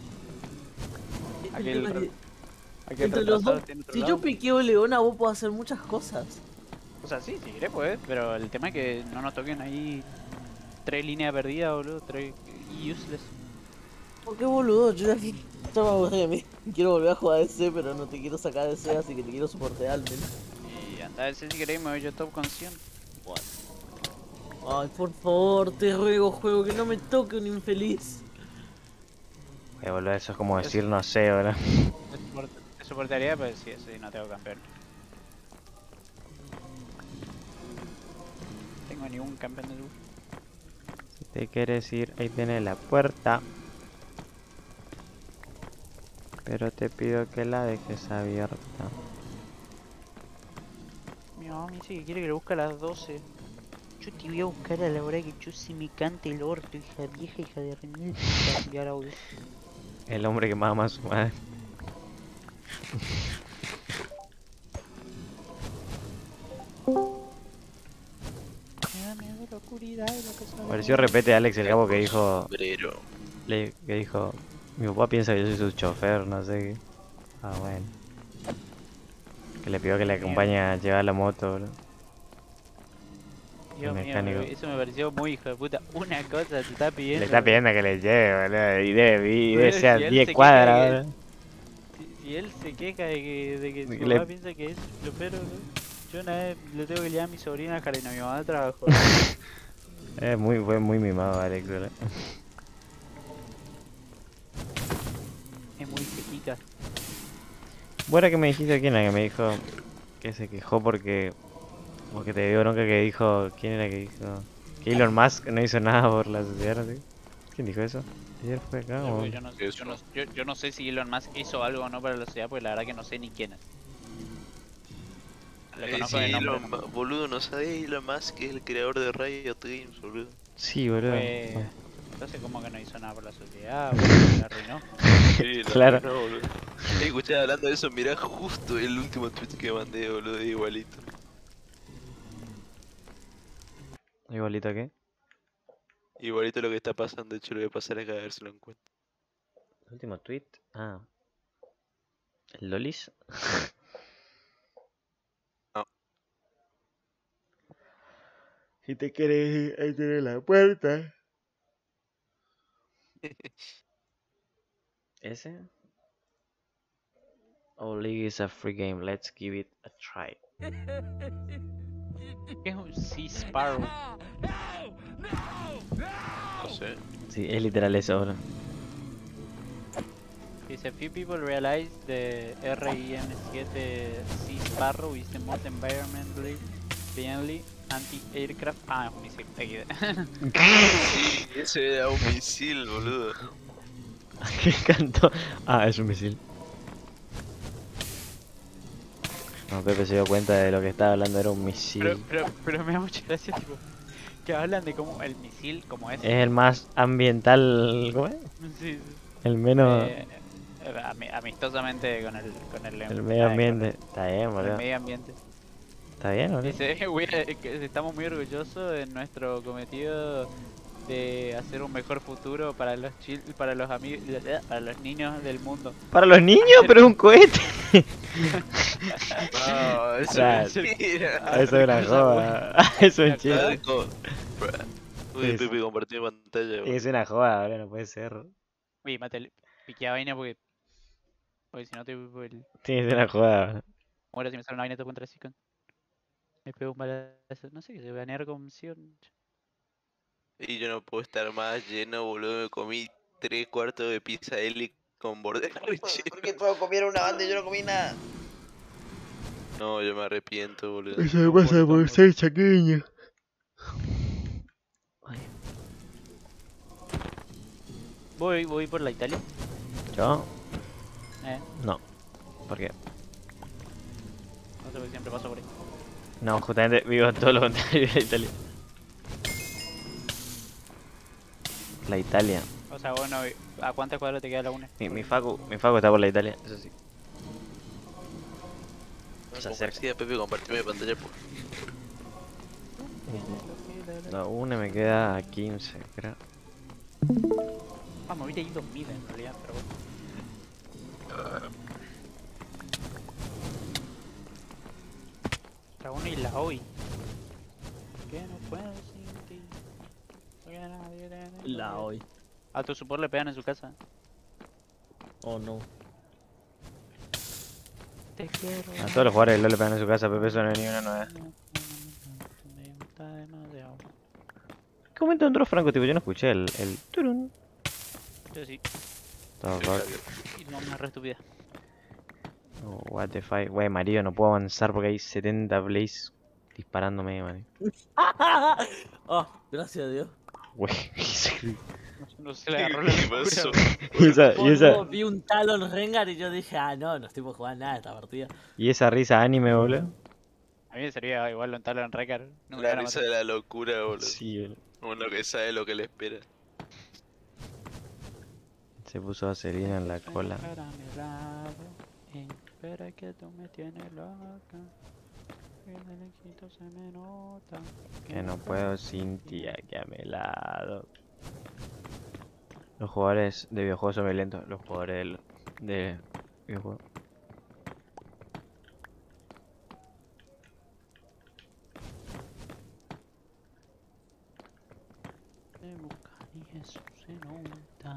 El Aquel, tema es re- que aquel entre los retrasado dos, tiene otro si lado. yo piqueo Leona, vos podés hacer muchas cosas. O sea, sí, sí, querés poder, pero el tema es que no nos toquen ahí tres líneas perdidas, boludo, tres useless. ¿Por qué, boludo? Yo ya aquí ya me aburrí de mí. Quiero volver a jugar D C, pero no te quiero sacar de C, así que te quiero soportear al menos. Y anda a ver si queréis me voy yo top con cien. Ay, por favor, te ruego, juego, que no me toque un infeliz. Eh, boludo, eso es como decir, no sé, boludo. Te soport- te soportaría, pero sí, sí, no tengo campeón. No tengo ningún campeón de luz. Si te quieres ir, ahí tenés la puerta. Pero te pido que la dejes abierta. Mi mamá me dice que quiere que lo busque a las doce. Yo te voy a buscar a la hora que yo se me cante el orto, hija vieja, hija de remil. Para enviar audio. El hombre que más ama a su madre. Me da miedo la oscuridad y lo que sabe. Pareció repete Alex el cabo que dijo. Sombrero. Le, que dijo. Mi papá piensa que yo soy su chofer, no sé qué. Ah, bueno. Que le pidió que le acompañe a llevar la moto, bro. Dios mío, mecánico. bro, eso me pareció muy hijo de puta. Una cosa te está pidiendo. Le está pidiendo que le lleve, boludo. Y debe, y Boludo, debe ser si él diez se cuadras, queja de boludo. Si, si él se queja de que, de que De su que le- papá piensa que es chofero, bro. Yo una vez le tengo que llevar a mi sobrina a Jarena, mi mamá trabajó. Eh, muy, fue muy mimado Alex, boludo. Es muy sequita. Bueno, que me dijiste quién era que me dijo que se quejó porque. Porque te digo bronca que dijo. ¿Quién era que dijo? Que Elon Musk no hizo nada por la sociedad, ¿no sé? ¿Quién dijo eso? Ayer fue acá, Porque o... Yo no, ¿Qué es yo, no, eso? yo, yo no sé si Elon Musk hizo algo o no para la sociedad, porque la verdad que no sé ni quién es. Le Eh, conozco sí, de nombre Elon nomás. Ma- boludo, no sabés Elon Musk que es el creador de Riot Games, boludo. Sí, boludo. Pues, Bueno, entonces como que no hizo nada por la sociedad, boludo, la arruinó. Sí, la Claro. arruinó, boludo. Eh, escuché hablando de eso, mirá justo el último tweet que mandé, boludo, igualito. igualito que. Igualito lo que está pasando, de hecho lo voy a pasar acá a ver si lo encuentro. El último tweet. Ah. ¿El Lolis? No. Si te quieres ir, ahí tienes la puerta. ¿Ese? All League is a free game, let's give it a try. ¿Qué es un Sea Sparrow? No sé. Sí, es literal eso, bro. Dice, few people realize the R I M siete Sea Sparrow is the most environmentally friendly anti-aircraft. Ah, es un misil. X D. Sí, ese era un misil, boludo. ¿Qué canto? Ah, es un misil. No, Pepe se dio cuenta de lo que estaba hablando, era un misil. Pero, pero, pero me da mucha gracia, tipo, que hablan de cómo el misil, como es. Es el más ambiental, ¿cómo es? Sí, sí. El menos... Eh, ami- amistosamente con el, con el, el medio ay, ambiente. Está bien, con el boludo. medio ambiente. Está bien, boludo. Dice, "We- eh, que estamos muy orgullosos de nuestro cometido de hacer un mejor futuro para los chil para los amigos, para los niños del mundo." Para los niños, pero es un cohete. No, eso Claro. es mentira. Eso es una joda. Eso es Claro. chiste. Bro, Uy, Sí, sí. Pepe compartió pantalla, boludo. Es una joda, boludo, no puede ser. Uy, mate, piqué a vaina porque, porque si no te el... Sí, es una joda, boludo. Ahora si me sale una vaina contra Sikon. Me pego un balazo. No sé qué se banear con Sion. Y yo no puedo estar más lleno, boludo. Me comí tres cuartos de pizza Eli con borde relleno. ¿Por qué todos comieron una banda y yo no comí nada? No, yo me arrepiento, boludo. Eso me pasa por ser chaqueño. Voy, voy por la Italia. ¿Yo? Eh, No. ¿Por qué? no sé por qué siempre paso por ahí. No, justamente vivo todo lo contrario de la Italia. La Italia. O sea, bueno, ¿a cuántas cuadras te queda la una? Mi, mi Facu, mi Facu está por la Italia, eso sí. No, Se como acerca. decía Pepe, compartí mi pantalla por... La una me queda a quince, creo. Ah, me hubiera ido mid en realidad, pero bueno. Dragón y la hoy. Que no puedo sin ti. Porque nadie tiene La poder. hoy. A tu support le pegan en su casa. Oh no. Te quiero. A todos los jugadores del LoL le pegan en su casa, Pepe, eso no es ni una nueva. Me gusta demasiado. ¿Qué momento entró Franco? Tipo, yo no escuché el... el... turun. Yo sí. Todo rock. Y no me re estúpida. Oh, what the fuck. Wey, marido, no puedo avanzar porque hay setenta plays disparándome, man. Oh, gracias a Dios. Wey, No se le agarró la ¿Qué locura. pasó? y esa, y esa, Boludo, vi un Talon Rengar y yo dije, ah no, no estoy por jugar nada esta partida. y esa risa anime, boludo. A mí me servía igual lo en Talon Recar. No me La iban a risa matar. de la locura, boludo. Sí, boludo. Uno que sabe lo que le espera. Se puso vaselina en la cola. Para mi lado, y espera que tú me tienes loca. Y de lejito se me nota. Que no puedo sin ti aquí a mi lado. Los jugadores de videojuegos son violentos. Los jugadores del- de videojuegos. De buscar y eso se nota.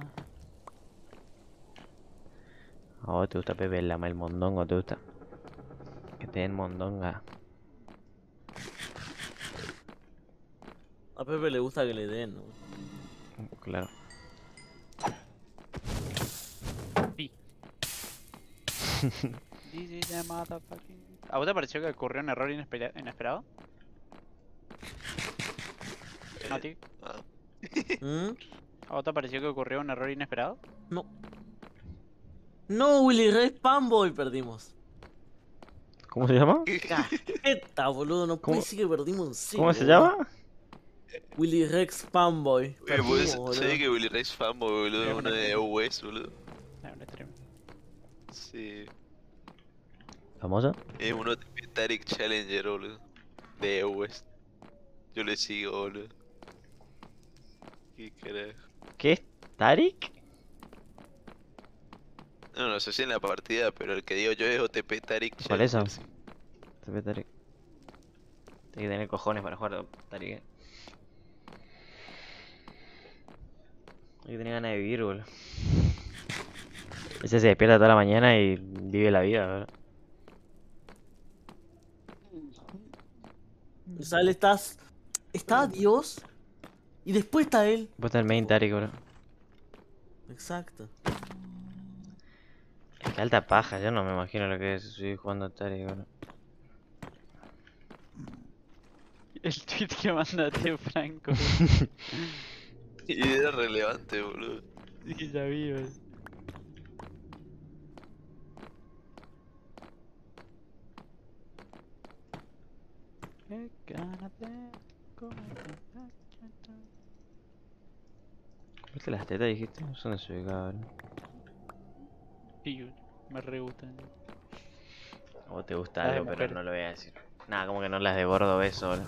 ¿A vos te gusta, Pepe, el, el mondongo? ¿Te gusta? Que te den mondonga. A Pepe le gusta que le den. ¿no? Claro. Sí. This is the motherfucking... ¿A vos te pareció que ocurrió un error inespera- inesperado? ¿No, tío? Ah, ¿Mm? ¿A ¿A vos te pareció que ocurrió un error inesperado? No. No, Willy Rex Fanboy perdimos. ¿Cómo se llama? Esta, boludo, no puede ¿Cómo- ser que perdimos en serio. ¿Cómo se boludo. llama? Willy Rex Fanboy. Eh, Perdimos, pues, boludo. ¿sabés que Willy Rex fanboy, boludo? Es Uno una de stream. O S, boludo. No, un stream. Sí. ¿Famoso? Es uno de Tarek Challenger, boludo. De O S. Yo le sigo, boludo. Qué carajo. ¿Qué es? ¿Tarik? No, no sé si en la partida, pero el que digo yo es O T P Tarek Por eso. Challenger. sí. Te ve Tarik. Tienes que tener cojones para jugar Tarik. eh. Hay que tener ganas de vivir, boludo. Ese se despierta toda la mañana y vive la vida, ¿verdad? O sea, él estás. Está Dios. Y después está él. Vos estás el main Tarik, bro. Exacto. Qué alta paja, yo no me imagino lo que es seguir jugando a Tarik, bro. El tweet que mandaste, Franco. Y era relevante, boludo. Sí, ya vi, boludo. Qué ganas de comer. ¿Viste las tetas, dijiste? No son de su ubicado, bro. Sí, boludo, me re gustan. A vos te gusta Las de algo, pero mujeres. no lo voy a decir. Nada, como que no las de gordo beso, bro.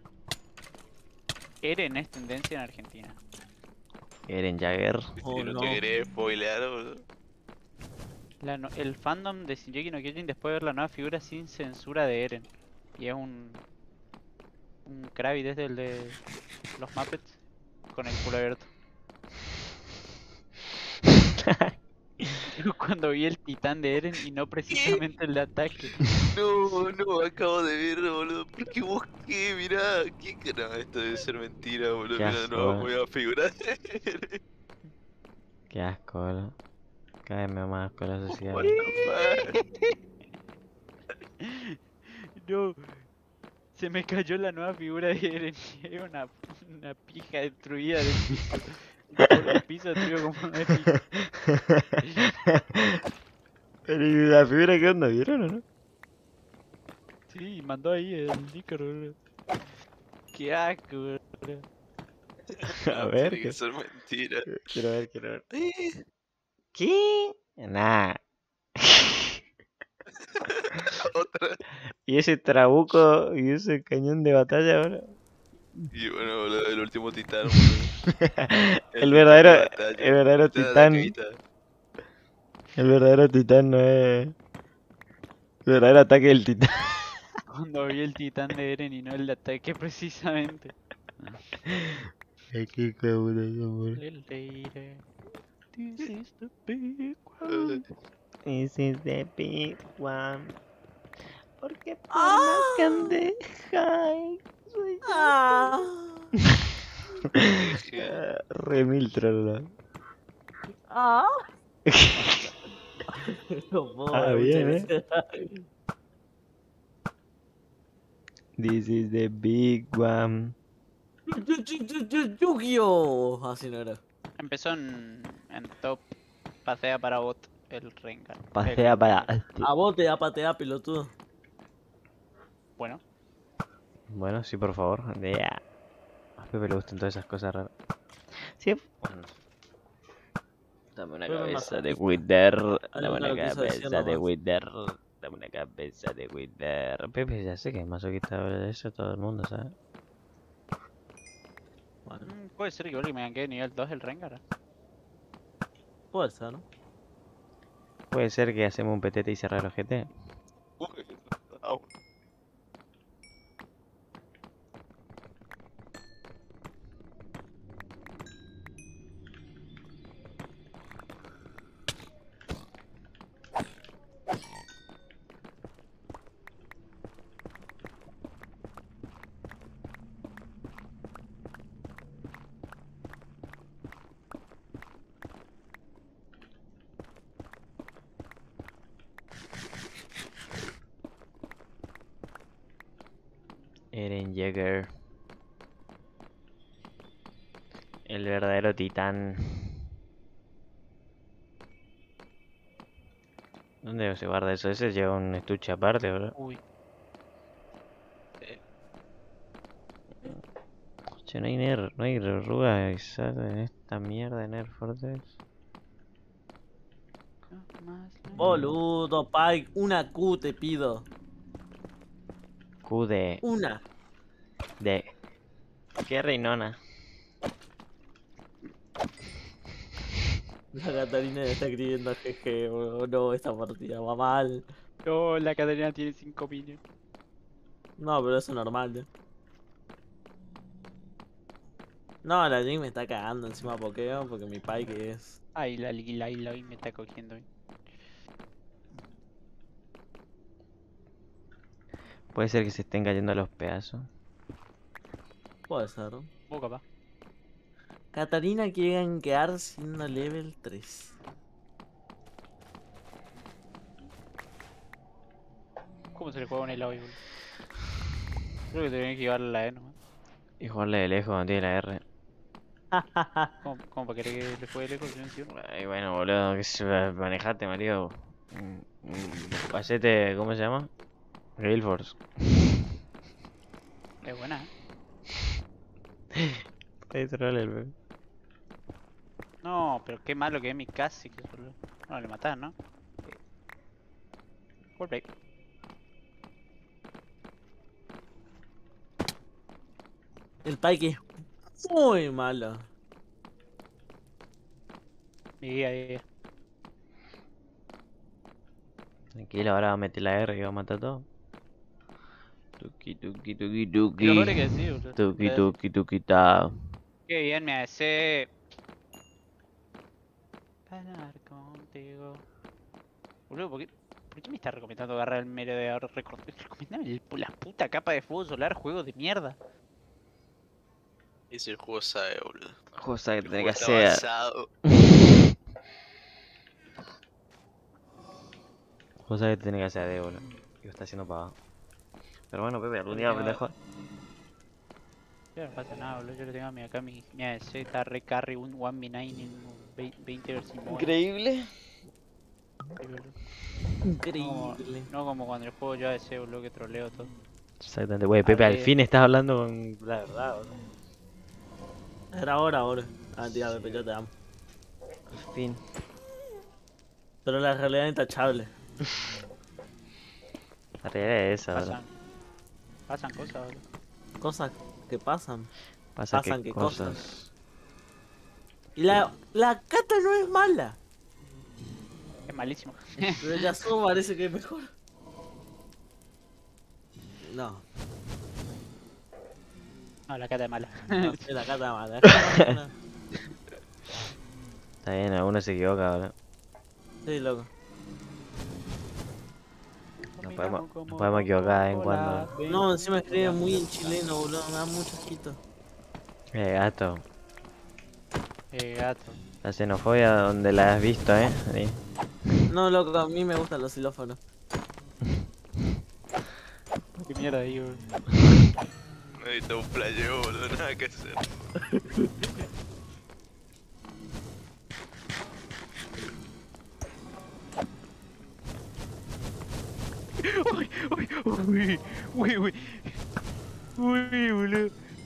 Eren es tendencia en Argentina. Eren Jagger. Oh, Si no, no. te querés spoilear, boludo. La no- el fandom de Shingeki no Kyojin después de ver la nueva figura sin censura de Eren. Y es un... Un Krabby desde el de los Muppets. Con el culo abierto. Yo cuando vi el titán de Eren y no precisamente el de ataque. No, no, acabo de ver, boludo. Porque vos qué, mirá. ¿Qué cara? Esto debe ser mentira, boludo. Qué Mirá, asco, no, eh. voy a figurar. Qué asco, bro. Cada vez me da más asco la sociedad. What bro. the fuck? No. Se me cayó la nueva figura de Eren. Y era una, una pija destruida del piso. Por el piso destruido como una pija. Pero ¿y la figura qué onda? ¿Vieron o no? Sí, mandó ahí el Discord, boludo. Qué asco, boludo. A No, ver, tiene ¿qué? que ser mentira. Quiero ver, quiero ver. Eh, ¿Qué? Nah. Otra. ¿Y ese trabuco y ese cañón de batalla ahora? Y bueno, boludo, el último titán, boludo. El verdadero, batalla. el verdadero Te da titán, taquita. el verdadero titán no es... El verdadero ataque del titán. Cuando vi el titán de Eren y no el de ataque precisamente. Ay, qué cabrón, amor. El leire. This is the big one. This is the big one. Porque por Ah. más que ande high, soy yo. Ah. Dije, Ah, Re mil troll, Ah. No puedo, Ah, muchas bien, eh. gracias. This is the big one. Yu- yu- yu- yu- Yu-Gi-Oh! Así no era. Empezó en, en top. Pasea para bot el Rengar. Pasea El- para... A vos te da patea, pelotudo. Bueno, Bueno, sí, por favor. Yeah. A Pepe le gustan todas esas cosas raras. Sí, bueno. Dame una Pepe cabeza masoquista. de Wither. Dame Algo una lo quiso decir cabeza de nomás. Wither. Dame una cabeza de Wither. Pepe ya sé que es masoquista, pero eso todo el mundo sabe. Bueno, mm, puede ser que igual que me ganque nivel dos el Rengar. puede ser, ¿no? Puede ser que hacemos un P T T y cerrar el ojete. uy, au. Eren Jaeger. El verdadero titán. ¿Dónde se guarda eso? Ese lleva un estuche aparte, bro. Uy. Che, no hay ner, no hay arrugas en esta mierda de Nerf Fortress. No más la- Boludo, Pike, una Q te pido. Q de. Una. de. ¿Qué reinona? La Catarina está escribiendo jeje, boludo. No, esta partida va mal. No, la Catarina tiene cinco minions. No, pero eso es normal, ¿eh? No, la Jing me está cagando encima pokeo porque mi Pike es. Ay, la Lila y la me está cogiendo. Puede ser que se estén cayendo los pedazos. Puede ser. Vos capaz. Catarina quiere gankear siendo level tres. ¿Cómo se le juega un Eloy, boludo? Creo que tenés que llevarle la E nomás. Y jugarle de lejos cuando tiene la R. ¿Cómo, cómo para querer que le juegue lejos? Yo no entiendo. Ay, bueno, boludo, que se manejate, marido. Mm, mm, Hacete, ¿cómo se llama? Gale Force. Es buena, ¿eh? Ahí troll el bebé. No, pero qué malo que es mi casi que solo. No, le matás, ¿no? Wallplay. El Pike es muy malo. Mi guía, guía. Tranquilo, ahora va a meter la R y va a matar todo. Tuki tuki tuki Lo tuki. mejor es que sí, boludo. Tuki Pero- tuki tuki ta. Qué bien me hace. Ganar contigo. Boludo, ¿por qué, ¿por qué me estás recomendando agarrar el mero de ahora? Recomendame el- la puta capa de fuego solar, juego de mierda. Ese juego sabe, boludo. Cosa que El tiene juego que está hacer. avanzado. Cosa que tiene que hacer de boludo. Y lo está haciendo pagado. Pero bueno, Pepe, algún día Yo aprende a tengo- jugar. Ya no pasa nada, boludo. Yo lo tengo a mi, acá mi, mi A D C, está re carry, un uno v nueve en vei- veinte versus Increíble. Increíble. No como cuando el juego yo A D C, boludo, que troleo todo. Exactamente, wey, Pepe, al Hablé. fin estás hablando con la verdad, boludo. Era ahora, ahora. Ah, tía, Pepe, yo te amo. Al fin. Pero la realidad es intachable. La realidad es esa, boludo. Pasan, pasan cosas, boludo. Cosas que pasan. Pasa pasan que que cosas. Y la, la Cata no es mala. Es malísimo. Pero el Yasuo parece que es mejor. No, No, la cata es mala. no sé, la Cata es mala. Es mala. Está bien, alguno se equivoca, boludo. Sí, loco. Nos podemos, nos podemos equivocar de vez en cuando. No, encima escribe muy en chileno, boludo. Me da mucho asquito. Eh, gato. Eh, gato. La xenofobia donde la has visto, eh. Sí. No, loco, a mí me gustan los xilófonos. Qué mierda ahí, boludo. Necesito un playeo, boludo, nada que hacer. Uy, uy, uy, uy, uy. Uy, boludo.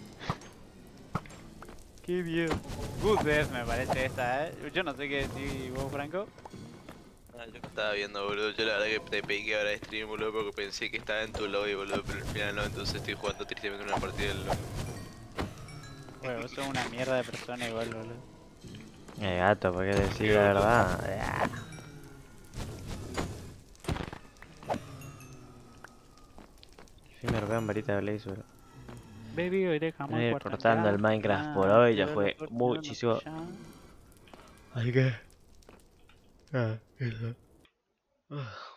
Qué miedo. Good death me parece esta, eh. Yo no sé qué decir vos, Franco. Ah, yo no estaba viendo, boludo. Yo la verdad que te pedí que ahora de stream, boludo, porque pensé que estaba en tu lobby, boludo, pero al final no, entonces estoy jugando tristemente una partida del lobby. Bueno, vos sos una mierda de persona igual, boludo. Eh, gato, ¿por qué decir la verdad? Ah. Al fin me robaron varita de Blaze, boludo. Baby, hoy dejamos Voy a ir cuarto cortando ya. el Minecraft Ah, por hoy, ya pero fue lo cortamos muchísimo. ya. Así que. Ah, eso. Ah.